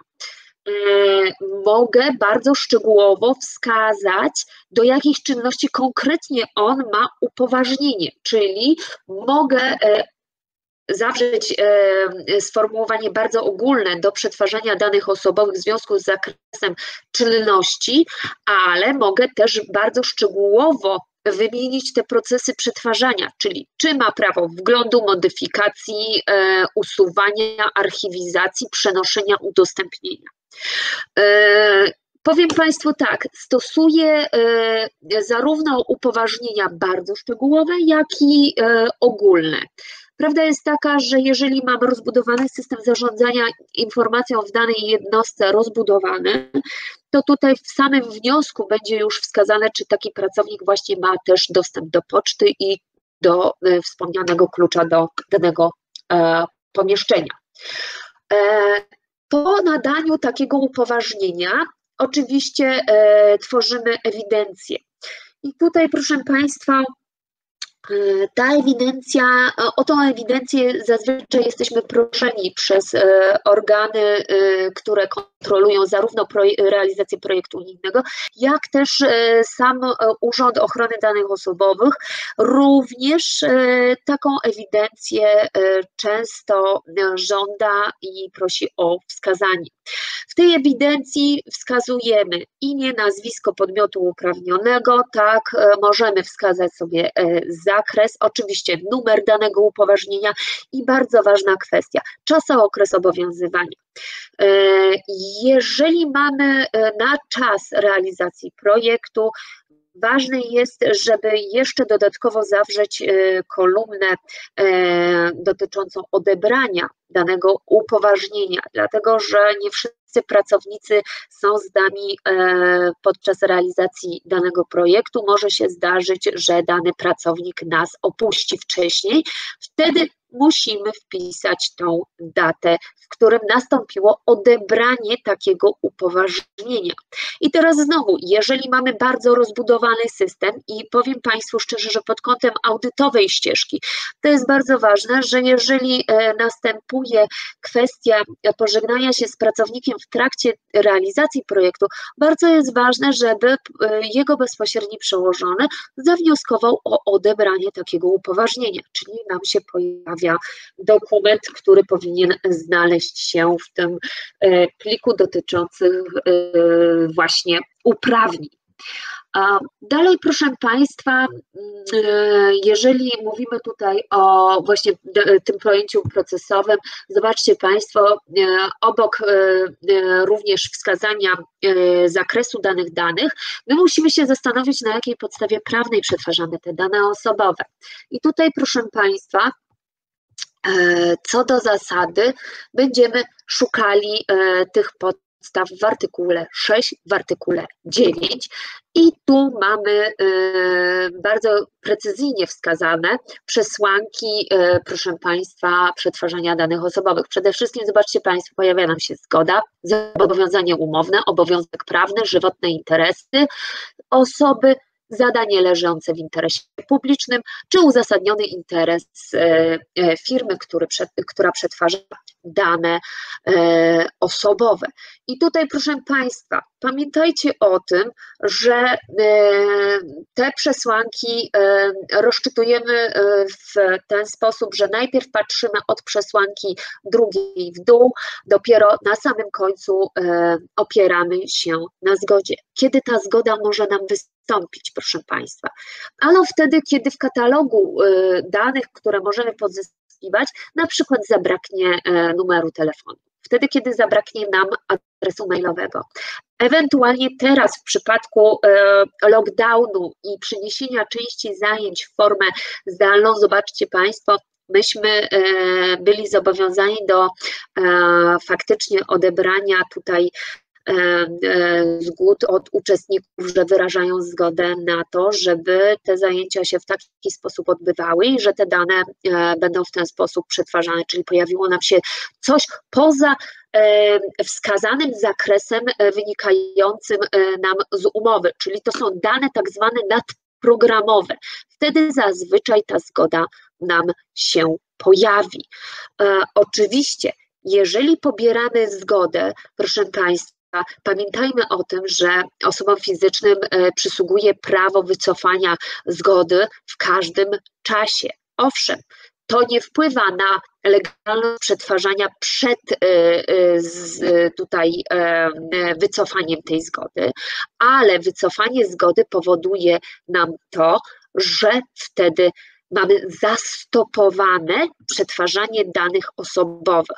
Mogę bardzo szczegółowo wskazać, do jakich czynności konkretnie on ma upoważnienie, czyli mogę zawrzeć sformułowanie bardzo ogólne do przetwarzania danych osobowych w związku z zakresem czynności, ale mogę też bardzo szczegółowo wymienić te procesy przetwarzania, czyli czy ma prawo wglądu, modyfikacji, usuwania, archiwizacji, przenoszenia, udostępnienia. Powiem Państwu tak, stosuję zarówno upoważnienia bardzo szczegółowe, jak i ogólne. Prawda jest taka, że jeżeli mamy rozbudowany system zarządzania informacją w danej jednostce rozbudowany, to tutaj w samym wniosku będzie już wskazane, czy taki pracownik właśnie ma też dostęp do poczty i do wspomnianego klucza do danego pomieszczenia. Po nadaniu takiego upoważnienia oczywiście tworzymy ewidencję. I tutaj, proszę Państwa, ta ewidencja, o tą ewidencję zazwyczaj jesteśmy proszeni przez organy, które kontrolują zarówno realizację projektu unijnego, jak też sam Urząd Ochrony Danych Osobowych również taką ewidencję często żąda i prosi o wskazanie. W tej ewidencji wskazujemy imię, nazwisko podmiotu uprawnionego, tak, możemy wskazać sobie zakres, oczywiście numer danego upoważnienia i bardzo ważna kwestia, okres obowiązywania. Jeżeli mamy na czas realizacji projektu, ważne jest, żeby jeszcze dodatkowo zawrzeć kolumnę dotyczącą odebrania danego upoważnienia, dlatego że nie wszyscy pracownicy są z nami podczas realizacji danego projektu. Może się zdarzyć, że dany pracownik nas opuści wcześniej. Wtedy musimy wpisać tą datę, w którym nastąpiło odebranie takiego upoważnienia. I teraz znowu, jeżeli mamy bardzo rozbudowany system i powiem Państwu szczerze, że pod kątem audytowej ścieżki, to jest bardzo ważne, że jeżeli następuje kwestia pożegnania się z pracownikiem w trakcie realizacji projektu, bardzo jest ważne, żeby jego bezpośredni przełożony zawnioskował o odebranie takiego upoważnienia, czyli nam się pojawia dokument, który powinien znaleźć się w tym pliku dotyczącym właśnie uprawnień. Dalej, proszę Państwa, jeżeli mówimy tutaj o właśnie tym pojęciu procesowym, zobaczcie Państwo, obok również wskazania zakresu danych danych, my musimy się zastanowić, na jakiej podstawie prawnej przetwarzamy te dane osobowe. I tutaj, proszę Państwa, co do zasady będziemy szukali tych podstaw w artykule 6, w artykule 9 i tu mamy bardzo precyzyjnie wskazane przesłanki, proszę Państwa, przetwarzania danych osobowych. Przede wszystkim zobaczcie Państwo, pojawia nam się zgoda, zobowiązanie umowne, obowiązek prawny, żywotne interesy osoby, zadanie leżące w interesie publicznym, czy uzasadniony interes firmy, która przetwarza dane osobowe. I tutaj, proszę Państwa, pamiętajcie o tym, że te przesłanki rozczytujemy w ten sposób, że najpierw patrzymy od przesłanki drugiej w dół, dopiero na samym końcu opieramy się na zgodzie. Kiedy ta zgoda może nam wystąpić, proszę Państwa? Ano wtedy, kiedy w katalogu danych, które możemy pozyskiwać, na przykład zabraknie numeru telefonu. Wtedy, kiedy zabraknie nam adresu mailowego. Ewentualnie teraz w przypadku lockdownu i przeniesienia części zajęć w formę zdalną, zobaczcie Państwo, myśmy byli zobowiązani do faktycznie odebrania tutaj zgód od uczestników, że wyrażają zgodę na to, żeby te zajęcia się w taki sposób odbywały i że te dane będą w ten sposób przetwarzane, czyli pojawiło nam się coś poza wskazanym zakresem wynikającym nam z umowy, czyli to są dane tak zwane nadprogramowe. Wtedy zazwyczaj ta zgoda nam się pojawi. Oczywiście, jeżeli pobieramy zgodę, proszę Państwa, pamiętajmy o tym, że osobom fizycznym przysługuje prawo wycofania zgody w każdym czasie. Owszem, to nie wpływa na legalność przetwarzania przed tutaj wycofaniem tej zgody, ale wycofanie zgody powoduje nam to, że wtedy mamy zastopowane przetwarzanie danych osobowych.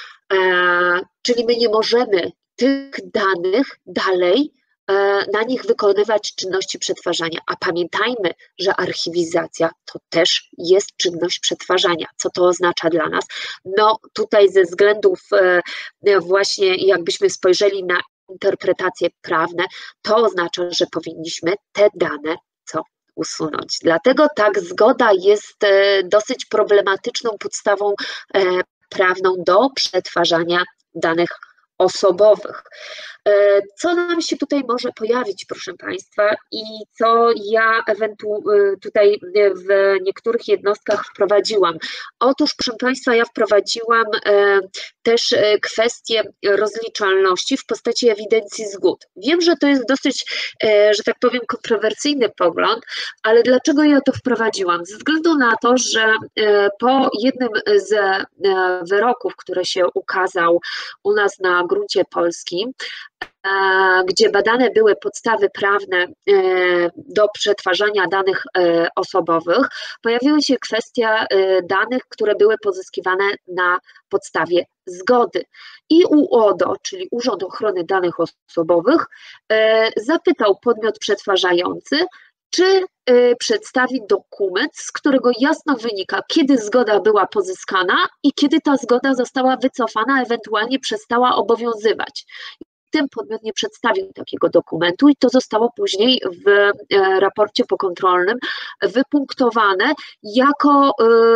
Czyli my nie możemy tych danych dalej na nich wykonywać czynności przetwarzania. A pamiętajmy, że archiwizacja to też jest czynność przetwarzania. Co to oznacza dla nas? No tutaj ze względów właśnie jakbyśmy spojrzeli na interpretacje prawne, to oznacza, że powinniśmy te dane usunąć. Dlatego tak, zgoda jest dosyć problematyczną podstawą prawną do przetwarzania danych osobowych. Co nam się tutaj może pojawić, proszę Państwa, i co ja tutaj w niektórych jednostkach wprowadziłam? Otóż, proszę Państwa, ja wprowadziłam też kwestię rozliczalności w postaci ewidencji zgód. Wiem, że to jest dosyć, że tak powiem, kontrowersyjny pogląd, ale dlaczego ja to wprowadziłam? Ze względu na to, że po jednym z wyroków, który się ukazał u nas na gruncie polskim, gdzie badane były podstawy prawne do przetwarzania danych osobowych, pojawiła się kwestia danych, które były pozyskiwane na podstawie zgody. I UODO, czyli Urząd Ochrony Danych Osobowych, zapytał podmiot przetwarzający, czy przedstawi dokument, z którego jasno wynika, kiedy zgoda była pozyskana i kiedy ta zgoda została wycofana, ewentualnie przestała obowiązywać. Ten podmiot nie przedstawił takiego dokumentu i to zostało później w raporcie pokontrolnym wypunktowane jako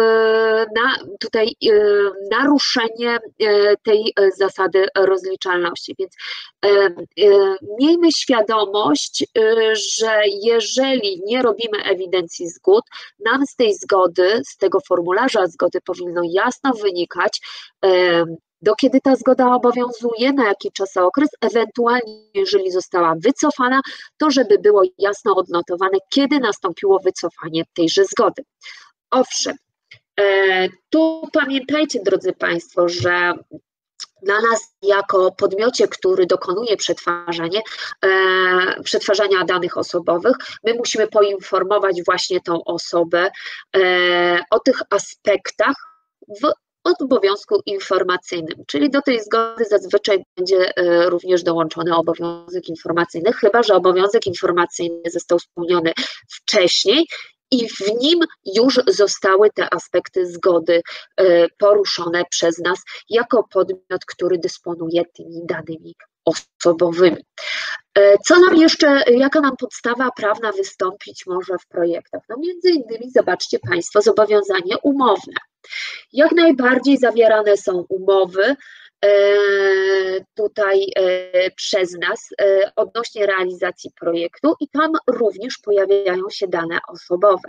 tutaj naruszenie tej zasady rozliczalności. Więc miejmy świadomość, że jeżeli nie robimy ewidencji zgód, nam z tej zgody, z tego formularza zgody powinno jasno wynikać, do kiedy ta zgoda obowiązuje, na jaki czasokres, ewentualnie jeżeli została wycofana, to żeby było jasno odnotowane, kiedy nastąpiło wycofanie tejże zgody. Owszem, tu pamiętajcie, drodzy Państwo, że dla nas jako podmiocie, który dokonuje przetwarzania danych osobowych, my musimy poinformować właśnie tą osobę o tych aspektach w obowiązku informacyjnym, czyli do tej zgody zazwyczaj będzie również dołączony obowiązek informacyjny, chyba że obowiązek informacyjny został spełniony wcześniej i w nim już zostały te aspekty zgody poruszone przez nas jako podmiot, który dysponuje tymi danymi osobowymi. Co nam jeszcze, jaka nam podstawa prawna wystąpić może w projektach? No między innymi, zobaczcie Państwo, zobowiązanie umowne. Jak najbardziej zawierane są umowy tutaj przez nas odnośnie realizacji projektu i tam również pojawiają się dane osobowe.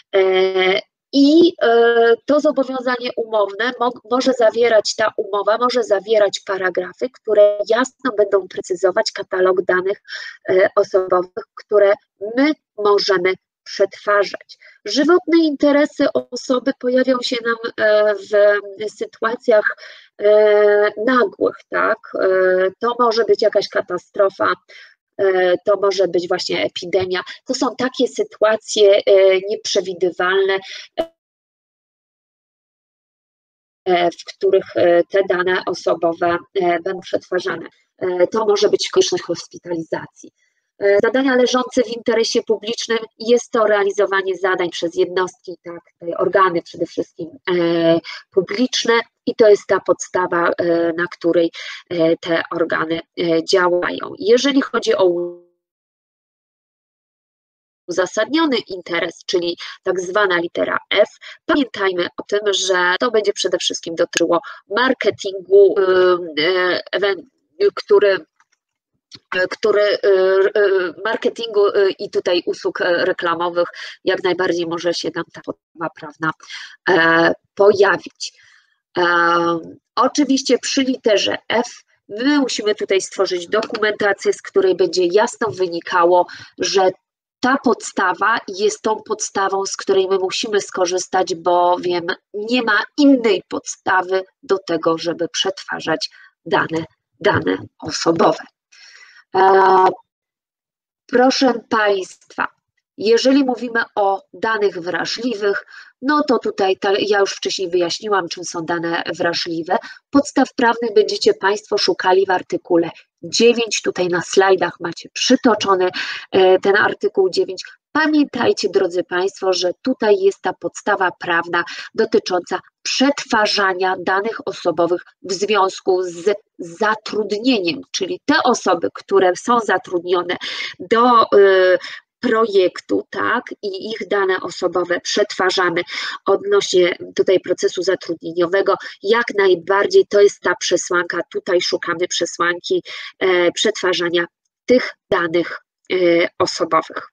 I to zobowiązanie umowne może zawierać, ta umowa może zawierać paragrafy, które jasno będą precyzować katalog danych osobowych, które my możemy przetwarzać. Żywotne interesy osoby pojawią się nam w sytuacjach nagłych, tak? To może być jakaś katastrofa, to może być właśnie epidemia. To są takie sytuacje nieprzewidywalne, w których te dane osobowe będą przetwarzane. To może być konieczność hospitalizacji. Zadania leżące w interesie publicznym jest to realizowanie zadań przez jednostki, tak, te organy przede wszystkim publiczne i to jest ta podstawa, na której te organy działają. Jeżeli chodzi o uzasadniony interes, czyli tak zwana litera F, pamiętajmy o tym, że to będzie przede wszystkim dotyczyło marketingu, marketingu i tutaj usług reklamowych, jak najbardziej może się nam ta podstawa prawna pojawić. Oczywiście przy literze F my musimy tutaj stworzyć dokumentację, z której będzie jasno wynikało, że ta podstawa jest tą podstawą, z której my musimy skorzystać, bowiem nie ma innej podstawy do tego, żeby przetwarzać dane osobowe. Proszę Państwa, jeżeli mówimy o danych wrażliwych, no to tutaj ja już wcześniej wyjaśniłam, czym są dane wrażliwe. Podstaw prawnych będziecie Państwo szukali w artykule 9. Tutaj na slajdach macie przytoczony ten artykuł 9. Pamiętajcie, drodzy Państwo, że tutaj jest ta podstawa prawna dotycząca przetwarzania danych osobowych w związku z zatrudnieniem, czyli te osoby, które są zatrudnione do projektu, tak, i ich dane osobowe przetwarzamy odnośnie tutaj procesu zatrudnieniowego, jak najbardziej to jest ta przesłanka, tutaj szukamy przesłanki przetwarzania tych danych osobowych.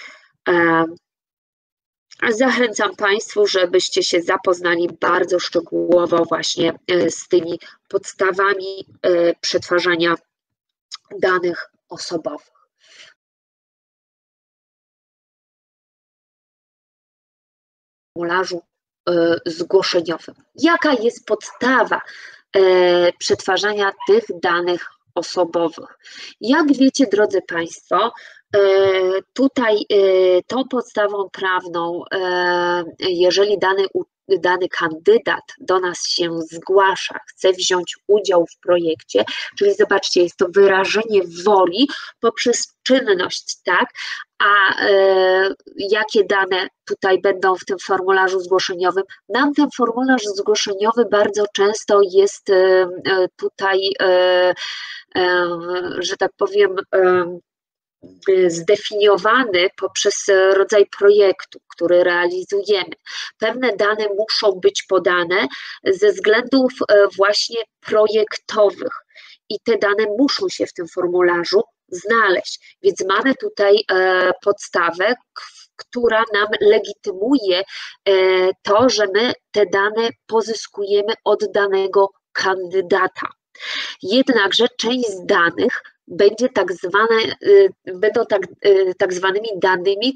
Zachęcam Państwu, żebyście się zapoznali bardzo szczegółowo właśnie z tymi podstawami przetwarzania danych osobowych. Formularzu zgłoszeniowym. Jaka jest podstawa przetwarzania tych danych osobowych? Jak wiecie, drodzy Państwo, tutaj tą podstawą prawną, jeżeli dany kandydat do nas się zgłasza, chce wziąć udział w projekcie, czyli zobaczcie, jest to wyrażenie woli poprzez czynność, tak? A jakie dane tutaj będą w tym formularzu zgłoszeniowym? Nam ten formularz zgłoszeniowy bardzo często jest tutaj, że tak powiem, zdefiniowany poprzez rodzaj projektu, który realizujemy. Pewne dane muszą być podane ze względów właśnie projektowych i te dane muszą się w tym formularzu znaleźć, więc mamy tutaj podstawę, która nam legitymuje to, że my te dane pozyskujemy od danego kandydata. Jednakże część z danych będzie będą tak zwanymi danymi,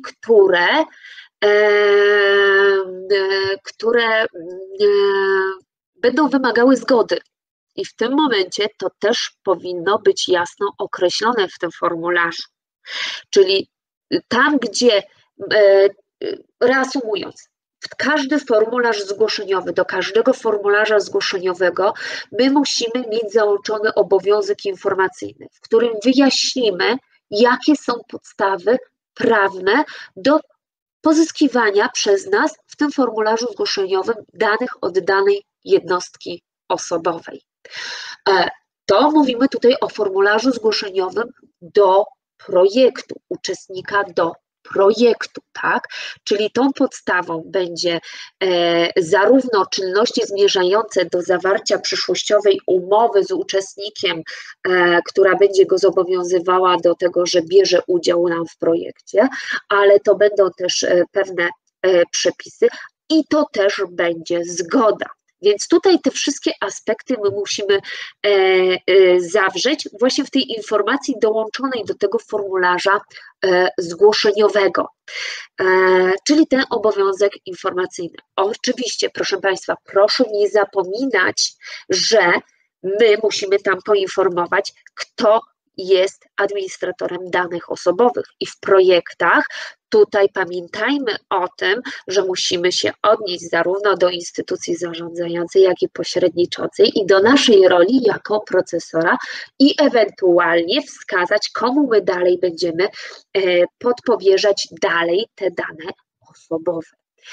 które będą wymagały zgody. I w tym momencie to też powinno być jasno określone w tym formularzu. Czyli tam, gdzie, reasumując, każdy formularz zgłoszeniowy, do każdego formularza zgłoszeniowego my musimy mieć załączony obowiązek informacyjny, w którym wyjaśnimy, jakie są podstawy prawne do pozyskiwania przez nas w tym formularzu zgłoszeniowym danych od danej jednostki osobowej. To mówimy tutaj o formularzu zgłoszeniowym do projektu, uczestnika do projektu, tak? Czyli tą podstawą będzie zarówno czynności zmierzające do zawarcia przyszłościowej umowy z uczestnikiem, która będzie go zobowiązywała do tego, że bierze udział nam w projekcie, ale to będą też pewne przepisy i to też będzie zgoda. Więc tutaj te wszystkie aspekty my musimy zawrzeć właśnie w tej informacji dołączonej do tego formularza zgłoszeniowego, czyli ten obowiązek informacyjny. Oczywiście, proszę Państwa, proszę nie zapominać, że my musimy tam poinformować, kto jest administratorem danych osobowych i w projektach tutaj pamiętajmy o tym, że musimy się odnieść zarówno do instytucji zarządzającej, jak i pośredniczącej i do naszej roli jako procesora i ewentualnie wskazać, komu my dalej będziemy podpowierzać dalej te dane osobowe.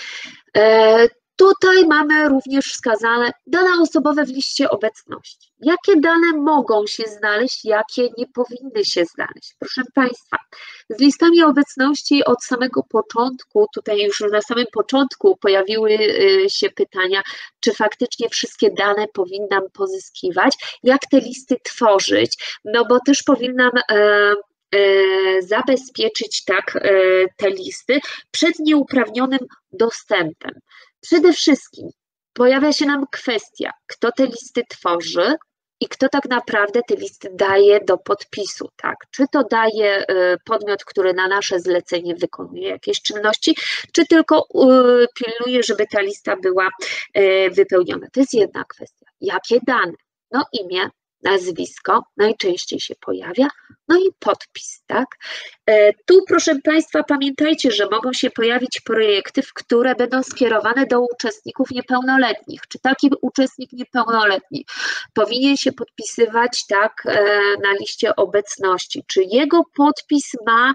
Tutaj mamy również wskazane dane osobowe w liście obecności. Jakie dane mogą się znaleźć, jakie nie powinny się znaleźć? Proszę Państwa, z listami obecności od samego początku, tutaj już na samym początku pojawiły się pytania, czy faktycznie wszystkie dane powinnam pozyskiwać, jak te listy tworzyć, no bo też powinnam zabezpieczyć te listy przed nieuprawnionym dostępem. Przede wszystkim pojawia się nam kwestia, kto te listy tworzy i kto tak naprawdę te listy daje do podpisu, tak? Czy to daje podmiot, który na nasze zlecenie wykonuje jakieś czynności, czy tylko pilnuje, żeby ta lista była wypełniona. To jest jedna kwestia. Jakie dane? No imię, nazwisko najczęściej się pojawia, no i podpis, tak? Tu, proszę Państwa, pamiętajcie, że mogą się pojawić projekty, które będą skierowane do uczestników niepełnoletnich. Czy taki uczestnik niepełnoletni powinien się podpisywać, tak, na liście obecności? Czy jego podpis ma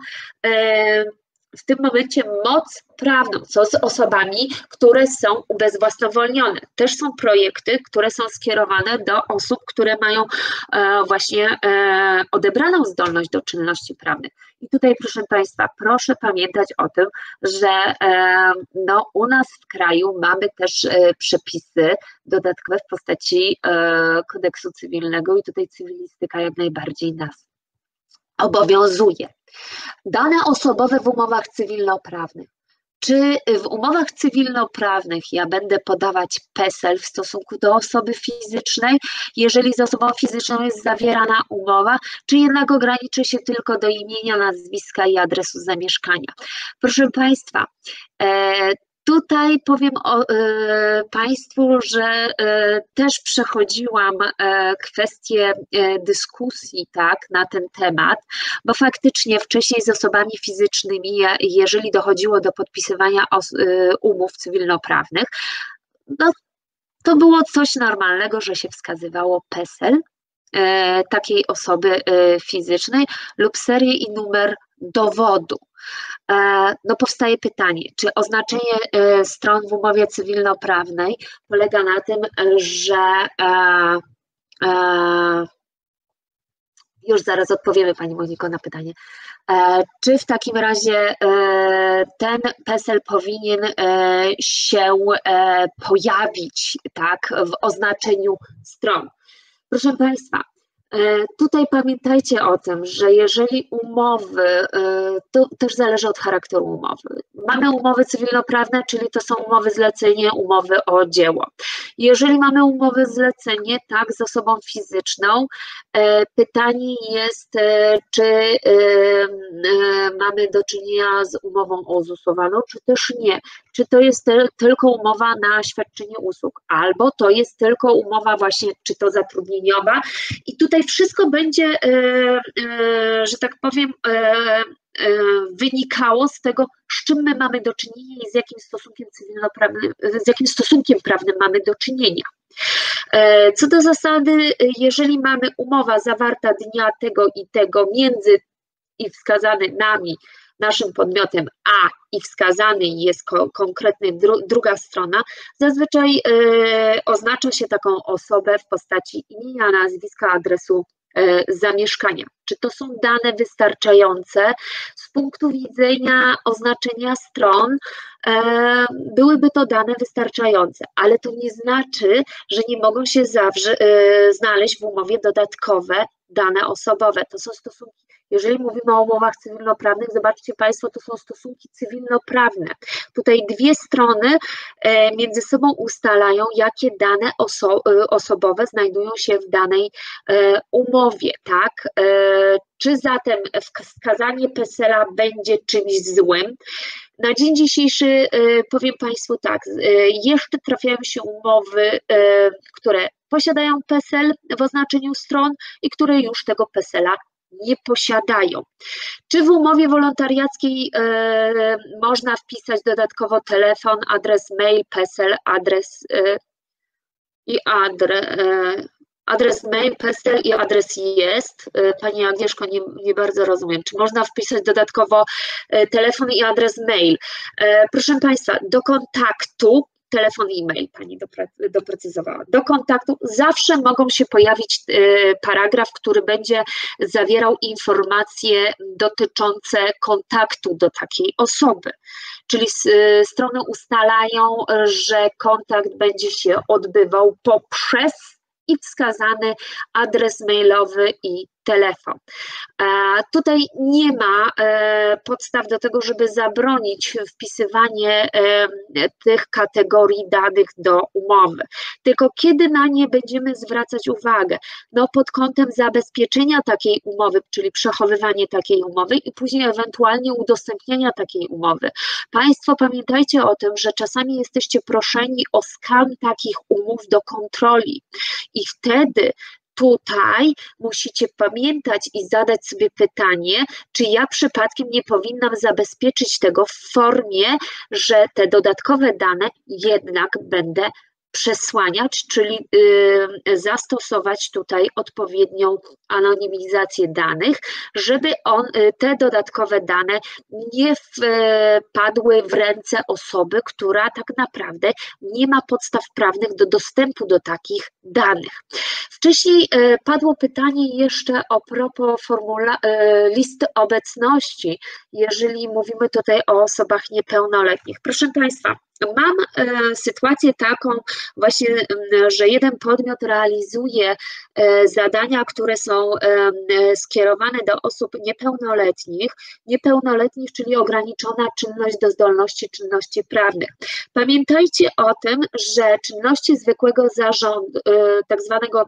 w tym momencie moc prawną, co z osobami, które są ubezwłasnowolnione. Też są projekty, które są skierowane do osób, które mają właśnie odebraną zdolność do czynności prawnych. I tutaj, proszę Państwa, proszę pamiętać o tym, że no, u nas w kraju mamy też przepisy dodatkowe w postaci kodeksu cywilnego i tutaj cywilistyka jak najbardziej nas obowiązuje. Dane osobowe w umowach cywilnoprawnych. Czy w umowach cywilnoprawnych ja będę podawać PESEL w stosunku do osoby fizycznej, jeżeli z osobą fizyczną jest zawierana umowa, czy jednak ograniczę się tylko do imienia, nazwiska i adresu zamieszkania? Proszę Państwa, tutaj powiem Państwu, że też przechodziłam kwestię dyskusji, tak, na ten temat, bo faktycznie wcześniej z osobami fizycznymi, jeżeli dochodziło do podpisywania umów cywilnoprawnych, no, to było coś normalnego, że się wskazywało PESEL takiej osoby fizycznej lub serię i numer dowodu. No powstaje pytanie, czy oznaczenie stron w umowie cywilnoprawnej polega na tym, że już zaraz odpowiemy Pani Moniko na pytanie, czy w takim razie ten PESEL powinien się pojawić, tak, w oznaczeniu stron? Proszę Państwa, tutaj pamiętajcie o tym, że jeżeli umowy, to też zależy od charakteru umowy. Mamy umowy cywilnoprawne, czyli to są umowy zlecenie, umowy o dzieło. Jeżeli mamy umowę zlecenie, tak, z osobą fizyczną, pytanie jest, czy mamy do czynienia z umową ozusowaną, czy też nie. Czy to jest tylko umowa na świadczenie usług, albo to jest tylko umowa właśnie, czy to zatrudnieniowa. I tutaj wszystko będzie, że tak powiem, wynikało z tego, z czym my mamy do czynienia i z jakim stosunkiem cywilnoprawnym, z jakim stosunkiem prawnym mamy do czynienia. Co do zasady, jeżeli mamy umowa zawarta dnia tego i tego między i wskazany nami, naszym podmiotem A i wskazany jest konkretny druga strona, zazwyczaj oznacza się taką osobę w postaci imienia, nazwiska, adresu zamieszkania. Czy to są dane wystarczające? Z punktu widzenia oznaczenia stron byłyby to dane wystarczające, ale to nie znaczy, że nie mogą się znaleźć w umowie dodatkowe dane osobowe. To są stosunki, jeżeli mówimy o umowach cywilnoprawnych, zobaczcie Państwo, to są stosunki cywilnoprawne. Tutaj dwie strony między sobą ustalają, jakie dane osobowe znajdują się w danej umowie, tak? Czy zatem wskazanie PESEL-a będzie czymś złym? Na dzień dzisiejszy powiem Państwu tak, jeszcze trafiają się umowy, które posiadają PESEL w oznaczeniu stron i które już tego PESEL-a nie posiadają. Czy w umowie wolontariackiej można wpisać dodatkowo telefon, adres mail, PESEL, adres mail, PESEL i adres jest. Pani Agnieszko, nie bardzo rozumiem. Czy można wpisać dodatkowo telefon i adres mail? Proszę Państwa, do kontaktu, telefon i e-mail Pani doprecyzowała. Do kontaktu zawsze mogą się pojawić paragraf, który będzie zawierał informacje dotyczące kontaktu do takiej osoby. Czyli strony ustalają, że kontakt będzie się odbywał poprzez i wskazany adres mailowy i telefon. Tutaj nie ma podstaw do tego, żeby zabronić wpisywanie tych kategorii danych do umowy. Tylko kiedy na nie będziemy zwracać uwagę? No pod kątem zabezpieczenia takiej umowy, czyli przechowywanie takiej umowy i później ewentualnie udostępniania takiej umowy. Państwo pamiętajcie o tym, że czasami jesteście proszeni o skan takich umów do kontroli i wtedy tutaj musicie pamiętać i zadać sobie pytanie, czy ja przypadkiem nie powinnam zabezpieczyć tego w formie, że te dodatkowe dane jednak będę przesłaniać, czyli zastosować tutaj odpowiednią anonimizację danych, żeby te dodatkowe dane nie wpadły w ręce osoby, która tak naprawdę nie ma podstaw prawnych do dostępu do takich danych. Wcześniej padło pytanie jeszcze a propos listy obecności, jeżeli mówimy tutaj o osobach niepełnoletnich. Proszę Państwa, mam sytuację taką właśnie, że jeden podmiot realizuje zadania, które są skierowane do osób niepełnoletnich, czyli ograniczona czynność do zdolności czynności prawnych. Pamiętajcie o tym, że czynności zwykłego zarządu, tak zwanego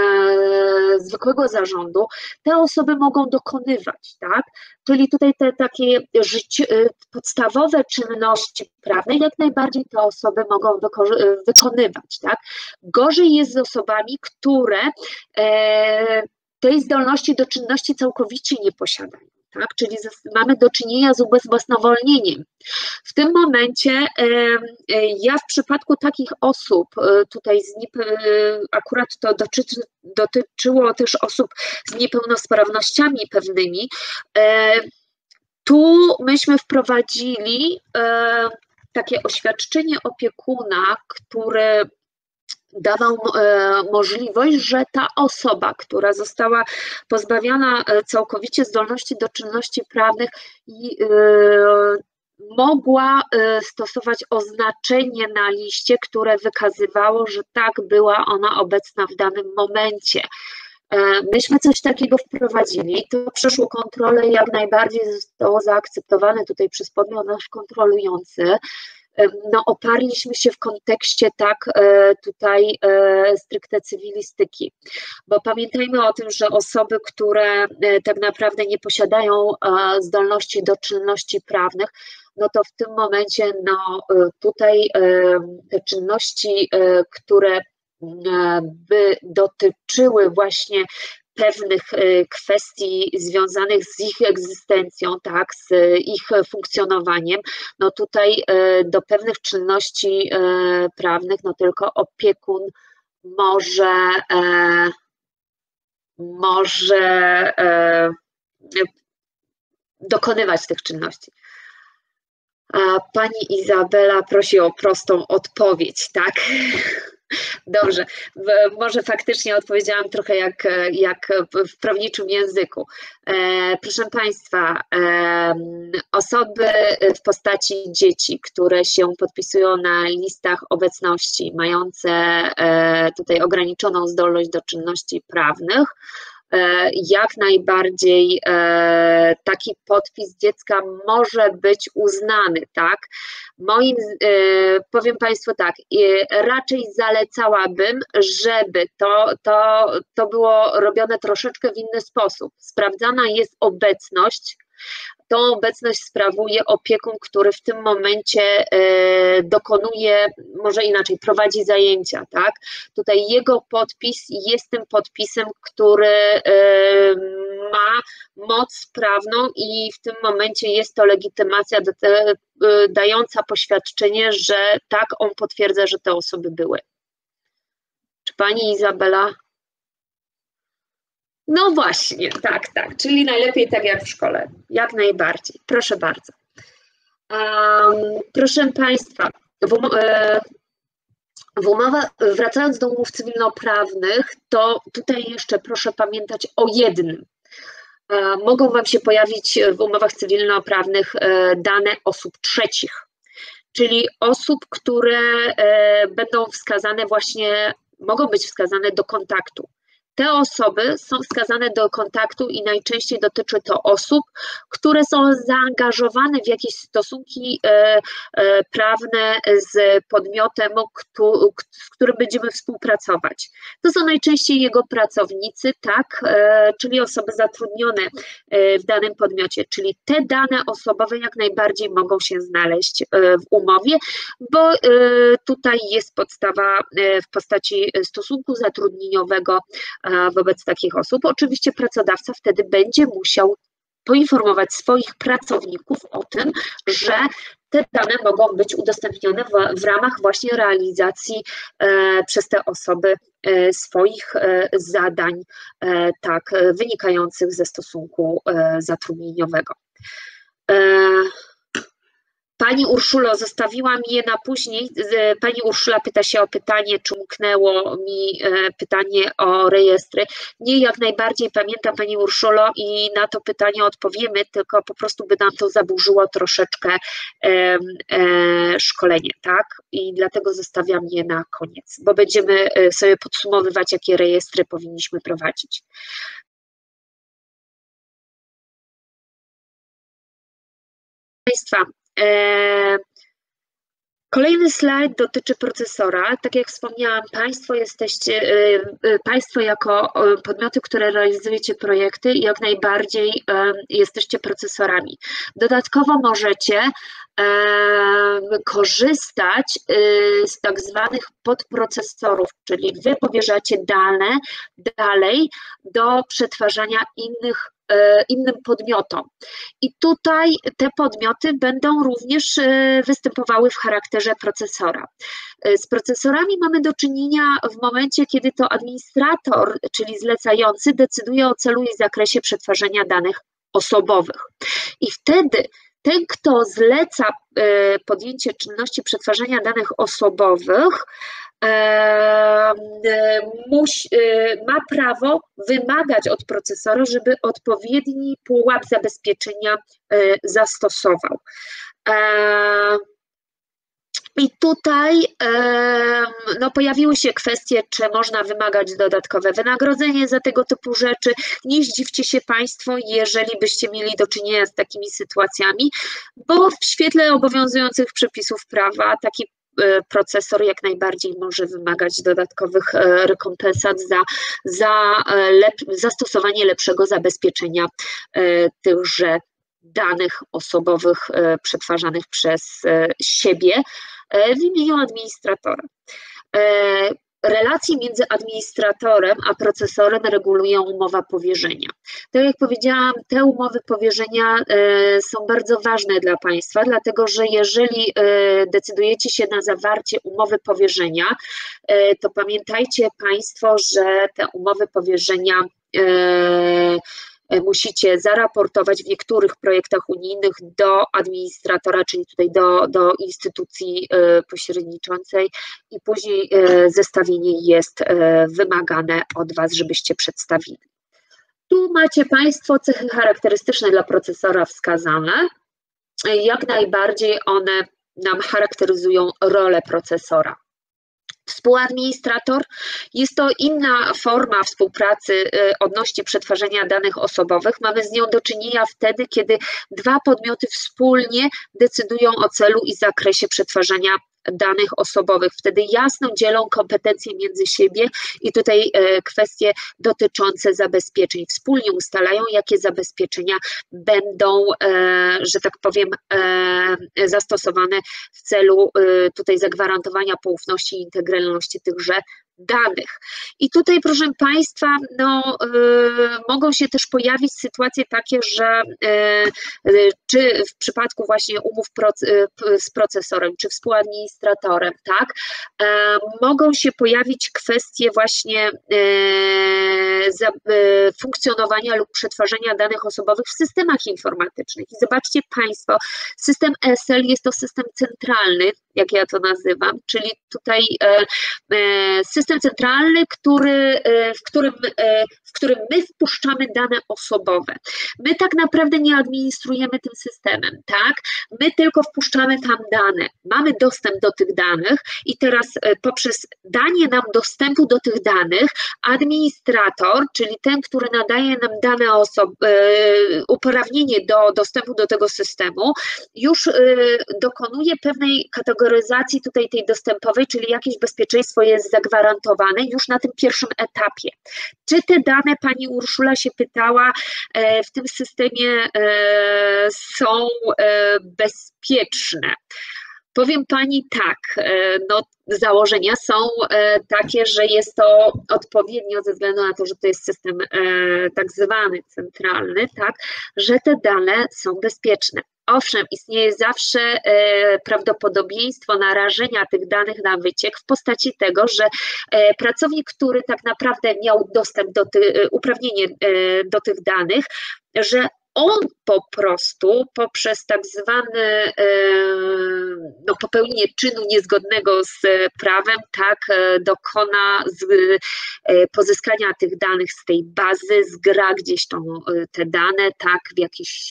zwykłego zarządu, te osoby mogą dokonywać, tak? Czyli tutaj te takie podstawowe czynności prawne jak najbardziej te osoby mogą wykonywać, tak? Gorzej jest z osobami, które tej zdolności do czynności całkowicie nie posiadają. Tak? Czyli mamy do czynienia z ubezwłasnowolnieniem. W tym momencie ja w przypadku takich osób, tutaj akurat to dotyczyło też osób z niepełnosprawnościami pewnymi, tu myśmy wprowadzili takie oświadczenie opiekuna, które dawał możliwość, że ta osoba, która została pozbawiona całkowicie zdolności do czynności prawnych mogła stosować oznaczenie na liście, które wykazywało, że tak była ona obecna w danym momencie. Myśmy coś takiego wprowadzili, to przeszło kontrolę, jak najbardziej zostało zaakceptowane tutaj przez podmiot nasz kontrolujący. No, oparliśmy się w kontekście tak tutaj stricte cywilistyki, bo pamiętajmy o tym, że osoby, które tak naprawdę nie posiadają zdolności do czynności prawnych, no to w tym momencie no, tutaj te czynności, które by dotyczyły właśnie pewnych kwestii związanych z ich egzystencją, tak, z ich funkcjonowaniem, no tutaj do pewnych czynności prawnych no tylko opiekun może dokonywać tych czynności. Pani Izabela prosi o prostą odpowiedź, tak? Dobrze, może faktycznie odpowiedziałam trochę jak w prawniczym języku. Proszę Państwa, osoby w postaci dzieci, które się podpisują na listach obecności, mające tutaj ograniczoną zdolność do czynności prawnych, jak najbardziej taki podpis dziecka może być uznany, tak? Powiem Państwu tak, raczej zalecałabym, żeby to było robione troszeczkę w inny sposób. Sprawdzana jest obecność, tą obecność sprawuje opiekun, który w tym momencie dokonuje, może inaczej, prowadzi zajęcia, tak? Tutaj jego podpis jest tym podpisem, który ma moc prawną i w tym momencie jest to legitymacja dająca poświadczenie, że tak, on potwierdza, że te osoby były. Czy pani Izabela? No właśnie, tak, czyli najlepiej tak jak w szkole, jak najbardziej. Proszę bardzo. Proszę Państwa, wracając do umów cywilnoprawnych, to tutaj jeszcze proszę pamiętać o jednym. Mogą Wam się pojawić w umowach cywilnoprawnych dane osób trzecich, czyli osób, które będą wskazane właśnie, mogą być wskazane do kontaktu. Te osoby są wskazane do kontaktu i najczęściej dotyczy to osób, które są zaangażowane w jakieś stosunki prawne z podmiotem, z którym będziemy współpracować. To są najczęściej jego pracownicy, tak, czyli osoby zatrudnione w danym podmiocie, czyli te dane osobowe jak najbardziej mogą się znaleźć w umowie, bo tutaj jest podstawa w postaci stosunku zatrudnieniowego wobec takich osób. Oczywiście pracodawca wtedy będzie musiał poinformować swoich pracowników o tym, że te dane mogą być udostępnione w ramach właśnie realizacji przez te osoby swoich zadań, tak, wynikających ze stosunku zatrudnieniowego. Pani Urszulo, zostawiłam je na później. Pani Urszula pyta się o pytanie, czy umknęło mi pytanie o rejestry. Nie, jak najbardziej pamiętam Pani Urszulo i na to pytanie odpowiemy, tylko po prostu by nam to zaburzyło troszeczkę szkolenie, tak? I dlatego zostawiam je na koniec, bo będziemy sobie podsumowywać, jakie rejestry powinniśmy prowadzić. Państwa, kolejny slajd dotyczy procesora. Tak jak wspomniałam, Państwo jako podmioty, które realizujecie projekty, jak najbardziej jesteście procesorami. Dodatkowo możecie korzystać z tak zwanych podprocesorów, czyli Wy powierzacie dane dalej do przetwarzania innym podmiotom. I tutaj te podmioty będą również występowały w charakterze procesora. Z procesorami mamy do czynienia w momencie, kiedy to administrator, czyli zlecający, decyduje o celu i zakresie przetwarzania danych osobowych. I wtedy ten, kto zleca podjęcie czynności przetwarzania danych osobowych, ma prawo wymagać od procesora, żeby odpowiedni pułap zabezpieczenia zastosował. I tutaj no, pojawiły się kwestie, czy można wymagać dodatkowe wynagrodzenie za tego typu rzeczy. Nie zdziwcie się Państwo, jeżeli byście mieli do czynienia z takimi sytuacjami, bo w świetle obowiązujących przepisów prawa taki procesor jak najbardziej może wymagać dodatkowych rekompensat za zastosowanie lepszego zabezpieczenia tychże danych osobowych przetwarzanych przez siebie w imieniu administratora. Relacje między administratorem a procesorem regulują umowa powierzenia. Tak jak powiedziałam, te umowy powierzenia są bardzo ważne dla Państwa, dlatego że jeżeli decydujecie się na zawarcie umowy powierzenia, to pamiętajcie Państwo, że te umowy powierzenia musicie zaraportować w niektórych projektach unijnych do administratora, czyli tutaj do instytucji pośredniczącej i później zestawienie jest wymagane od Was, żebyście przedstawili. Tu macie Państwo cechy charakterystyczne dla procesora wskazane. Jak najbardziej one nam charakteryzują rolę procesora. Współadministrator jest to inna forma współpracy odnośnie przetwarzania danych osobowych. Mamy z nią do czynienia wtedy, kiedy dwa podmioty wspólnie decydują o celu i zakresie przetwarzania danych osobowych. Wtedy jasno dzielą kompetencje między siebie i tutaj kwestie dotyczące zabezpieczeń. Wspólnie ustalają, jakie zabezpieczenia będą, że tak powiem, zastosowane w celu tutaj zagwarantowania poufności i integralności tychże danych. I tutaj, proszę Państwa, mogą się też pojawić sytuacje takie, że czy w przypadku właśnie umów z procesorem, czy współadministratorem, tak, mogą się pojawić kwestie właśnie funkcjonowania lub przetwarzania danych osobowych w systemach informatycznych. I zobaczcie Państwo, system ESL jest to system centralny, jak ja to nazywam, czyli tutaj system centralny, w którym my wpuszczamy dane osobowe. My tak naprawdę nie administrujemy tym systemem, tak? My tylko wpuszczamy tam dane. Mamy dostęp do tych danych i teraz poprzez danie nam dostępu do tych danych administrator, czyli ten, który nadaje nam dane uprawnienie do dostępu do tego systemu, już dokonuje pewnej kategoryzacji tutaj tej dostępowej, czyli jakieś bezpieczeństwo jest zagwarantowane już na tym pierwszym etapie. Czy te dane, pani Urszula się pytała, w tym systemie są bezpieczne? Powiem Pani tak, założenia są takie, że jest to odpowiednio ze względu na to, że to jest system tak zwany centralny, tak, że te dane są bezpieczne. Owszem, istnieje zawsze prawdopodobieństwo narażenia tych danych na wyciek w postaci tego, że pracownik, który tak naprawdę miał dostęp do uprawnienie do tych danych, że on po prostu poprzez tak zwane popełnienie czynu niezgodnego z prawem, tak, dokona pozyskania tych danych z tej bazy, zgra gdzieś te dane, tak, w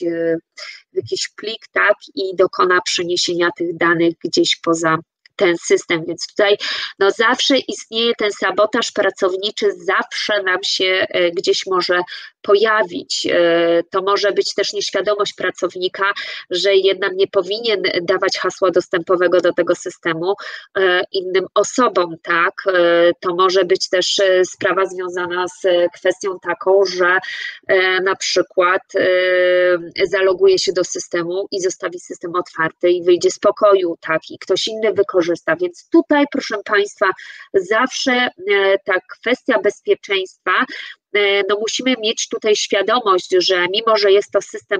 jakiś plik, tak, i dokona przeniesienia tych danych gdzieś poza ten system, więc tutaj zawsze istnieje ten sabotaż pracowniczy, zawsze nam się gdzieś może pojawić. To może być też nieświadomość pracownika, że jednak nie powinien dawać hasła dostępowego do tego systemu innym osobom, tak? To może być też sprawa związana z kwestią taką, że na przykład zaloguje się do systemu i zostawi system otwarty i wyjdzie z pokoju, tak? I ktoś inny wykorzysta, więc tutaj, proszę Państwa, zawsze ta kwestia bezpieczeństwa, musimy mieć tutaj świadomość, że mimo, że jest to system,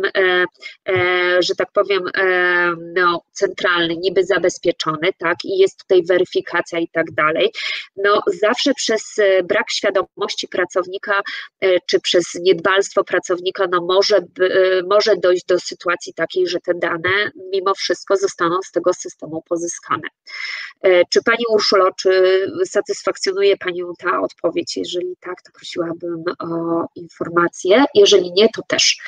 że tak powiem, centralny, niby zabezpieczony, tak, i jest tutaj weryfikacja i tak dalej, zawsze przez brak świadomości pracownika, czy przez niedbalstwo pracownika, może dojść do sytuacji takiej, że te dane mimo wszystko zostaną z tego systemu pozyskane. Czy Pani Urszulo, czy satysfakcjonuje Panią ta odpowiedź? Jeżeli tak, to prosiłabym o informację. Jeżeli nie, to też.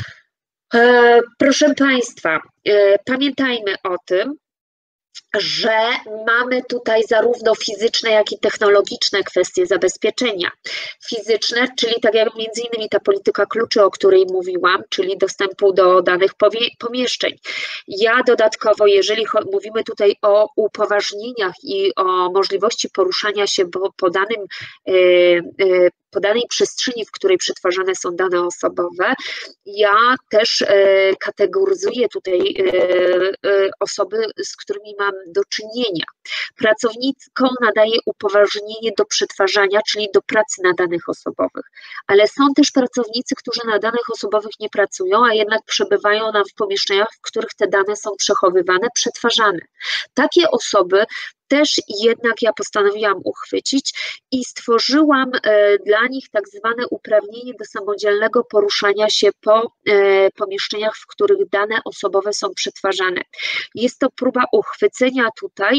Proszę Państwa, pamiętajmy o tym, że mamy tutaj zarówno fizyczne, jak i technologiczne kwestie zabezpieczenia. Fizyczne, czyli tak jak między innymi ta polityka kluczy, o której mówiłam, czyli dostępu do danych pomieszczeń. Ja dodatkowo, jeżeli mówimy tutaj o upoważnieniach i o możliwości poruszania się po danej przestrzeni, w której przetwarzane są dane osobowe, ja też kategoryzuję tutaj osoby, z którymi mam do czynienia. Pracownikom nadaję upoważnienie do przetwarzania, czyli do pracy na danych osobowych, ale są też pracownicy, którzy na danych osobowych nie pracują, a jednak przebywają nam w pomieszczeniach, w których te dane są przechowywane, przetwarzane. Takie osoby też jednak ja postanowiłam uchwycić i stworzyłam dla nich tak zwane uprawnienie do samodzielnego poruszania się po pomieszczeniach, w których dane osobowe są przetwarzane. Jest to próba uchwycenia tutaj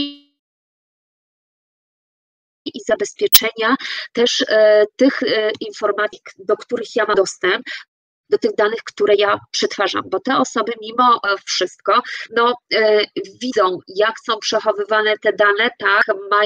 i zabezpieczenia też tych informacji, do których ja mam dostęp, do tych danych, które ja przetwarzam, bo te osoby mimo wszystko widzą, jak są przechowywane te dane, tak,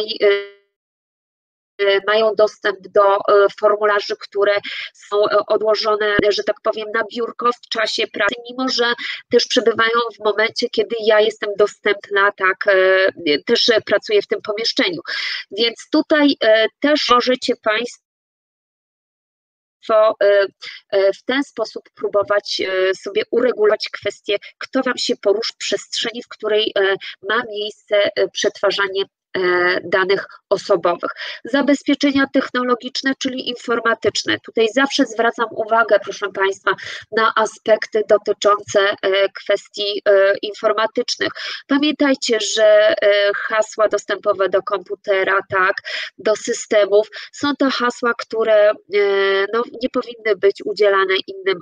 mają dostęp do formularzy, które są odłożone, że tak powiem, na biurko w czasie pracy, mimo że też przebywają w momencie, kiedy ja jestem dostępna, tak, też pracuję w tym pomieszczeniu. Więc tutaj też możecie Państwo w ten sposób próbować sobie uregulować kwestię, kto Wam się poruszy w przestrzeni, w której ma miejsce przetwarzanie danych osobowych. Zabezpieczenia technologiczne, czyli informatyczne. Tutaj zawsze zwracam uwagę, proszę Państwa, na aspekty dotyczące kwestii informatycznych. Pamiętajcie, że hasła dostępowe do komputera, tak, do systemów, są to hasła, które no, nie powinny być udzielane innym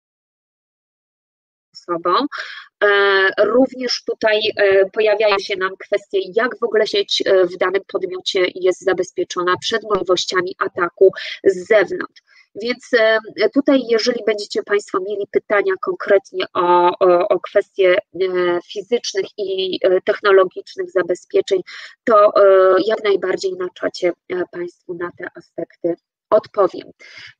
osobom. Również tutaj pojawiają się nam kwestie, jak w ogóle sieć w danym podmiocie jest zabezpieczona przed możliwościami ataku z zewnątrz. Więc tutaj, jeżeli będziecie Państwo mieli pytania konkretnie o kwestie fizycznych i technologicznych zabezpieczeń, to jak najbardziej na czacie Państwu na te aspekty odpowiem.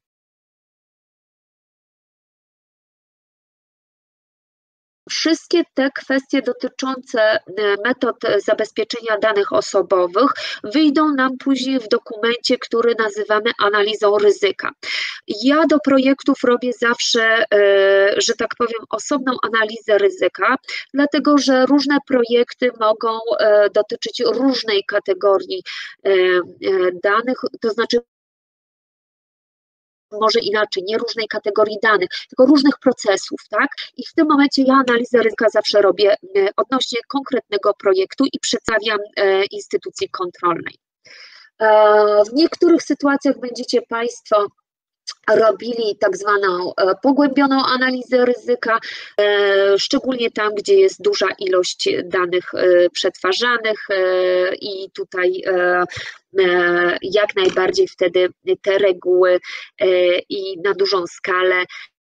Wszystkie te kwestie dotyczące metod zabezpieczenia danych osobowych wyjdą nam później w dokumencie, który nazywamy analizą ryzyka. Ja do projektów robię zawsze, że tak powiem, osobną analizę ryzyka, dlatego że różne projekty mogą dotyczyć różnej kategorii danych, to znaczy może inaczej, nie różnej kategorii danych, tylko różnych procesów, tak? I w tym momencie ja analizę ryzyka zawsze robię odnośnie konkretnego projektu i przedstawiam instytucji kontrolnej. W niektórych sytuacjach będziecie Państwo robili tak zwaną pogłębioną analizę ryzyka, szczególnie tam, gdzie jest duża ilość danych przetwarzanych i tutaj jak najbardziej wtedy te reguły i na dużą skalę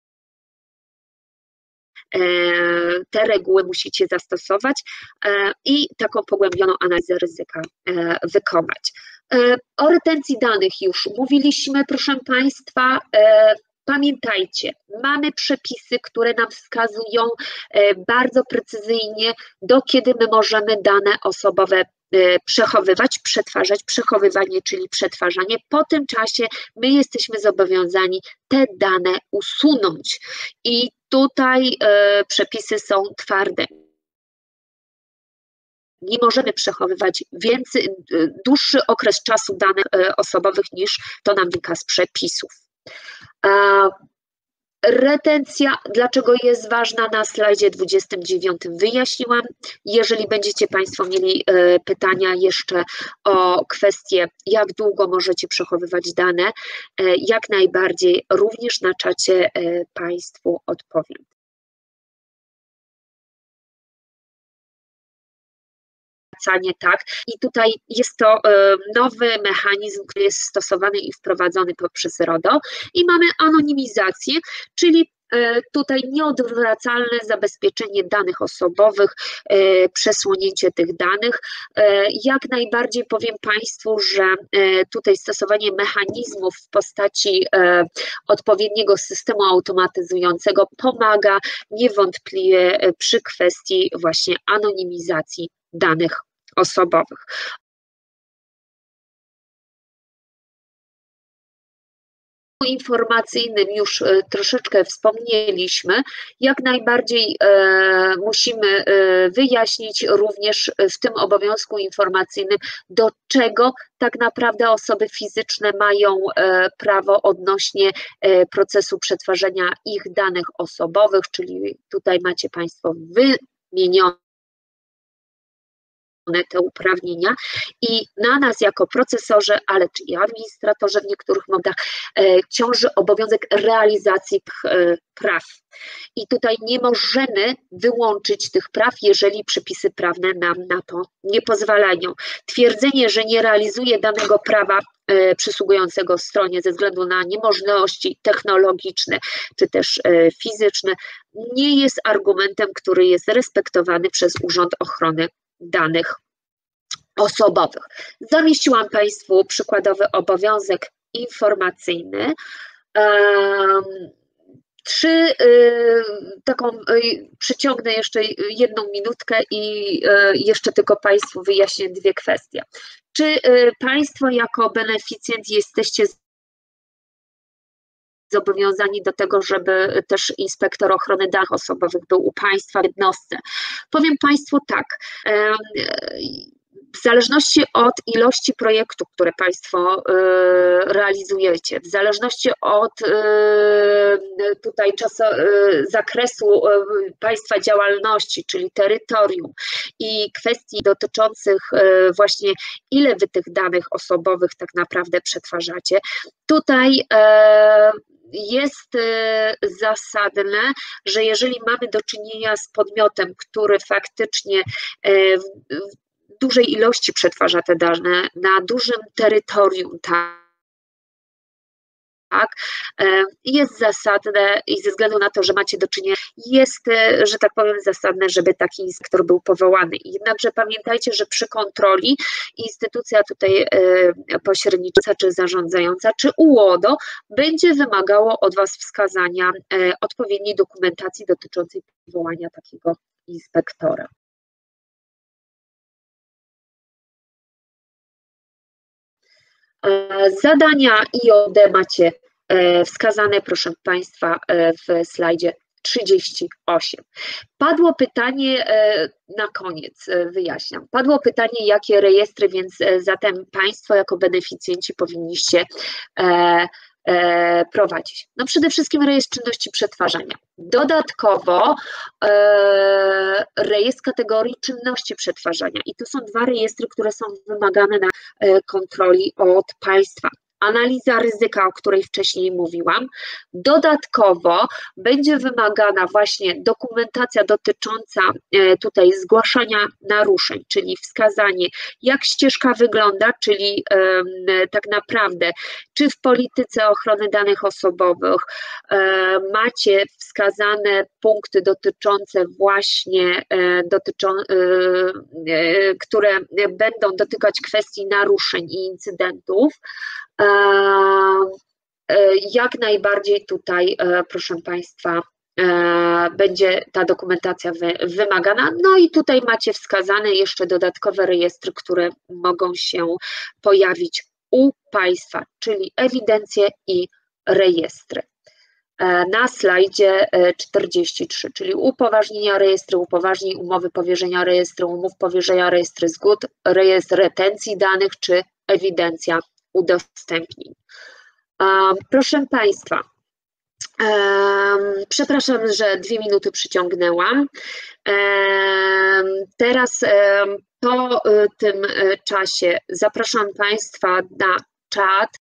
te reguły musicie zastosować i taką pogłębioną analizę ryzyka wykonać. O retencji danych już mówiliśmy, proszę Państwa. Pamiętajcie, mamy przepisy, które nam wskazują bardzo precyzyjnie, do kiedy my możemy dane osobowe przechowywać, przetwarzać, przechowywanie, czyli przetwarzanie. Po tym czasie my jesteśmy zobowiązani te dane usunąć i tutaj przepisy są twarde. Nie możemy przechowywać dłuższy okres czasu danych osobowych niż to nam wynika z przepisów. Retencja, dlaczego jest ważna, na slajdzie 29 wyjaśniłam. Jeżeli będziecie Państwo mieli pytania jeszcze o kwestię, jak długo możecie przechowywać dane, jak najbardziej również na czacie Państwu odpowiem. Tak. I tutaj jest to nowy mechanizm, który jest stosowany i wprowadzony poprzez RODO i mamy anonimizację, czyli tutaj nieodwracalne zabezpieczenie danych osobowych, przesłonięcie tych danych. Jak najbardziej powiem Państwu, że tutaj stosowanie mechanizmów w postaci odpowiedniego systemu automatyzującego pomaga niewątpliwie przy kwestii właśnie anonimizacji danych osobowych. Informacyjnym już troszeczkę wspomnieliśmy. Jak najbardziej musimy wyjaśnić również w tym obowiązku informacyjnym, do czego tak naprawdę osoby fizyczne mają prawo odnośnie procesu przetwarzania ich danych osobowych, czyli tutaj macie Państwo wymienione te uprawnienia i na nas jako procesorze, ale i administratorze w niektórych modach ciąży obowiązek realizacji tych praw. I tutaj nie możemy wyłączyć tych praw, jeżeli przepisy prawne nam na to nie pozwalają. Twierdzenie, że nie realizuje danego prawa przysługującego stronie ze względu na niemożności technologiczne czy też fizyczne, nie jest argumentem, który jest respektowany przez Urząd Ochrony Danych Osobowych. Zamieściłam Państwu przykładowy obowiązek informacyjny. Przyciągnę jeszcze jedną minutkę i jeszcze tylko Państwu wyjaśnię dwie kwestie. Czy Państwo jako beneficjent jesteście zobowiązani do tego, żeby też inspektor ochrony danych osobowych był u Państwa w jednostce? Powiem Państwu tak. W zależności od ilości projektów, które Państwo realizujecie, w zależności od tutaj zakresu Państwa działalności, czyli terytorium i kwestii dotyczących właśnie ile Wy tych danych osobowych tak naprawdę przetwarzacie, tutaj jest zasadne, że jeżeli mamy do czynienia z podmiotem, który faktycznie w dużej ilości przetwarza te dane na dużym terytorium, tak, jest zasadne i ze względu na to, że macie do czynienia, jest, że tak powiem, zasadne, żeby taki inspektor był powołany. Jednakże pamiętajcie, że przy kontroli instytucja tutaj pośrednicza, czy zarządzająca, czy UODO będzie wymagało od Was wskazania odpowiedniej dokumentacji dotyczącej powołania takiego inspektora. Zadania IOD macie wskazane, proszę Państwa, w slajdzie 38. Padło pytanie, na koniec wyjaśniam, padło pytanie, jakie rejestry więc zatem Państwo jako beneficjenci powinniście prowadzić. No przede wszystkim rejestr czynności przetwarzania. Dodatkowo rejestr kategorii czynności przetwarzania i to są dwa rejestry, które są wymagane na kontroli od Państwa. Analiza ryzyka, o której wcześniej mówiłam. Dodatkowo będzie wymagana właśnie dokumentacja dotycząca tutaj zgłaszania naruszeń, czyli wskazanie, jak ścieżka wygląda, czyli tak naprawdę, czy w polityce ochrony danych osobowych macie wskazane punkty dotyczące właśnie, które będą dotykać kwestii naruszeń i incydentów. Jak najbardziej tutaj, proszę Państwa, będzie ta dokumentacja wymagana. No i tutaj macie wskazane jeszcze dodatkowe rejestry, które mogą się pojawić u Państwa, czyli ewidencje i rejestry. Na slajdzie 43, czyli upoważnienia rejestry, upoważnień, umowy powierzenia rejestru, umów powierzenia rejestry zgód, rejestr retencji danych czy ewidencja udostępnień. Proszę Państwa, przepraszam, że 2 minuty przyciągnęłam. Teraz po tym czasie zapraszam Państwa na czat.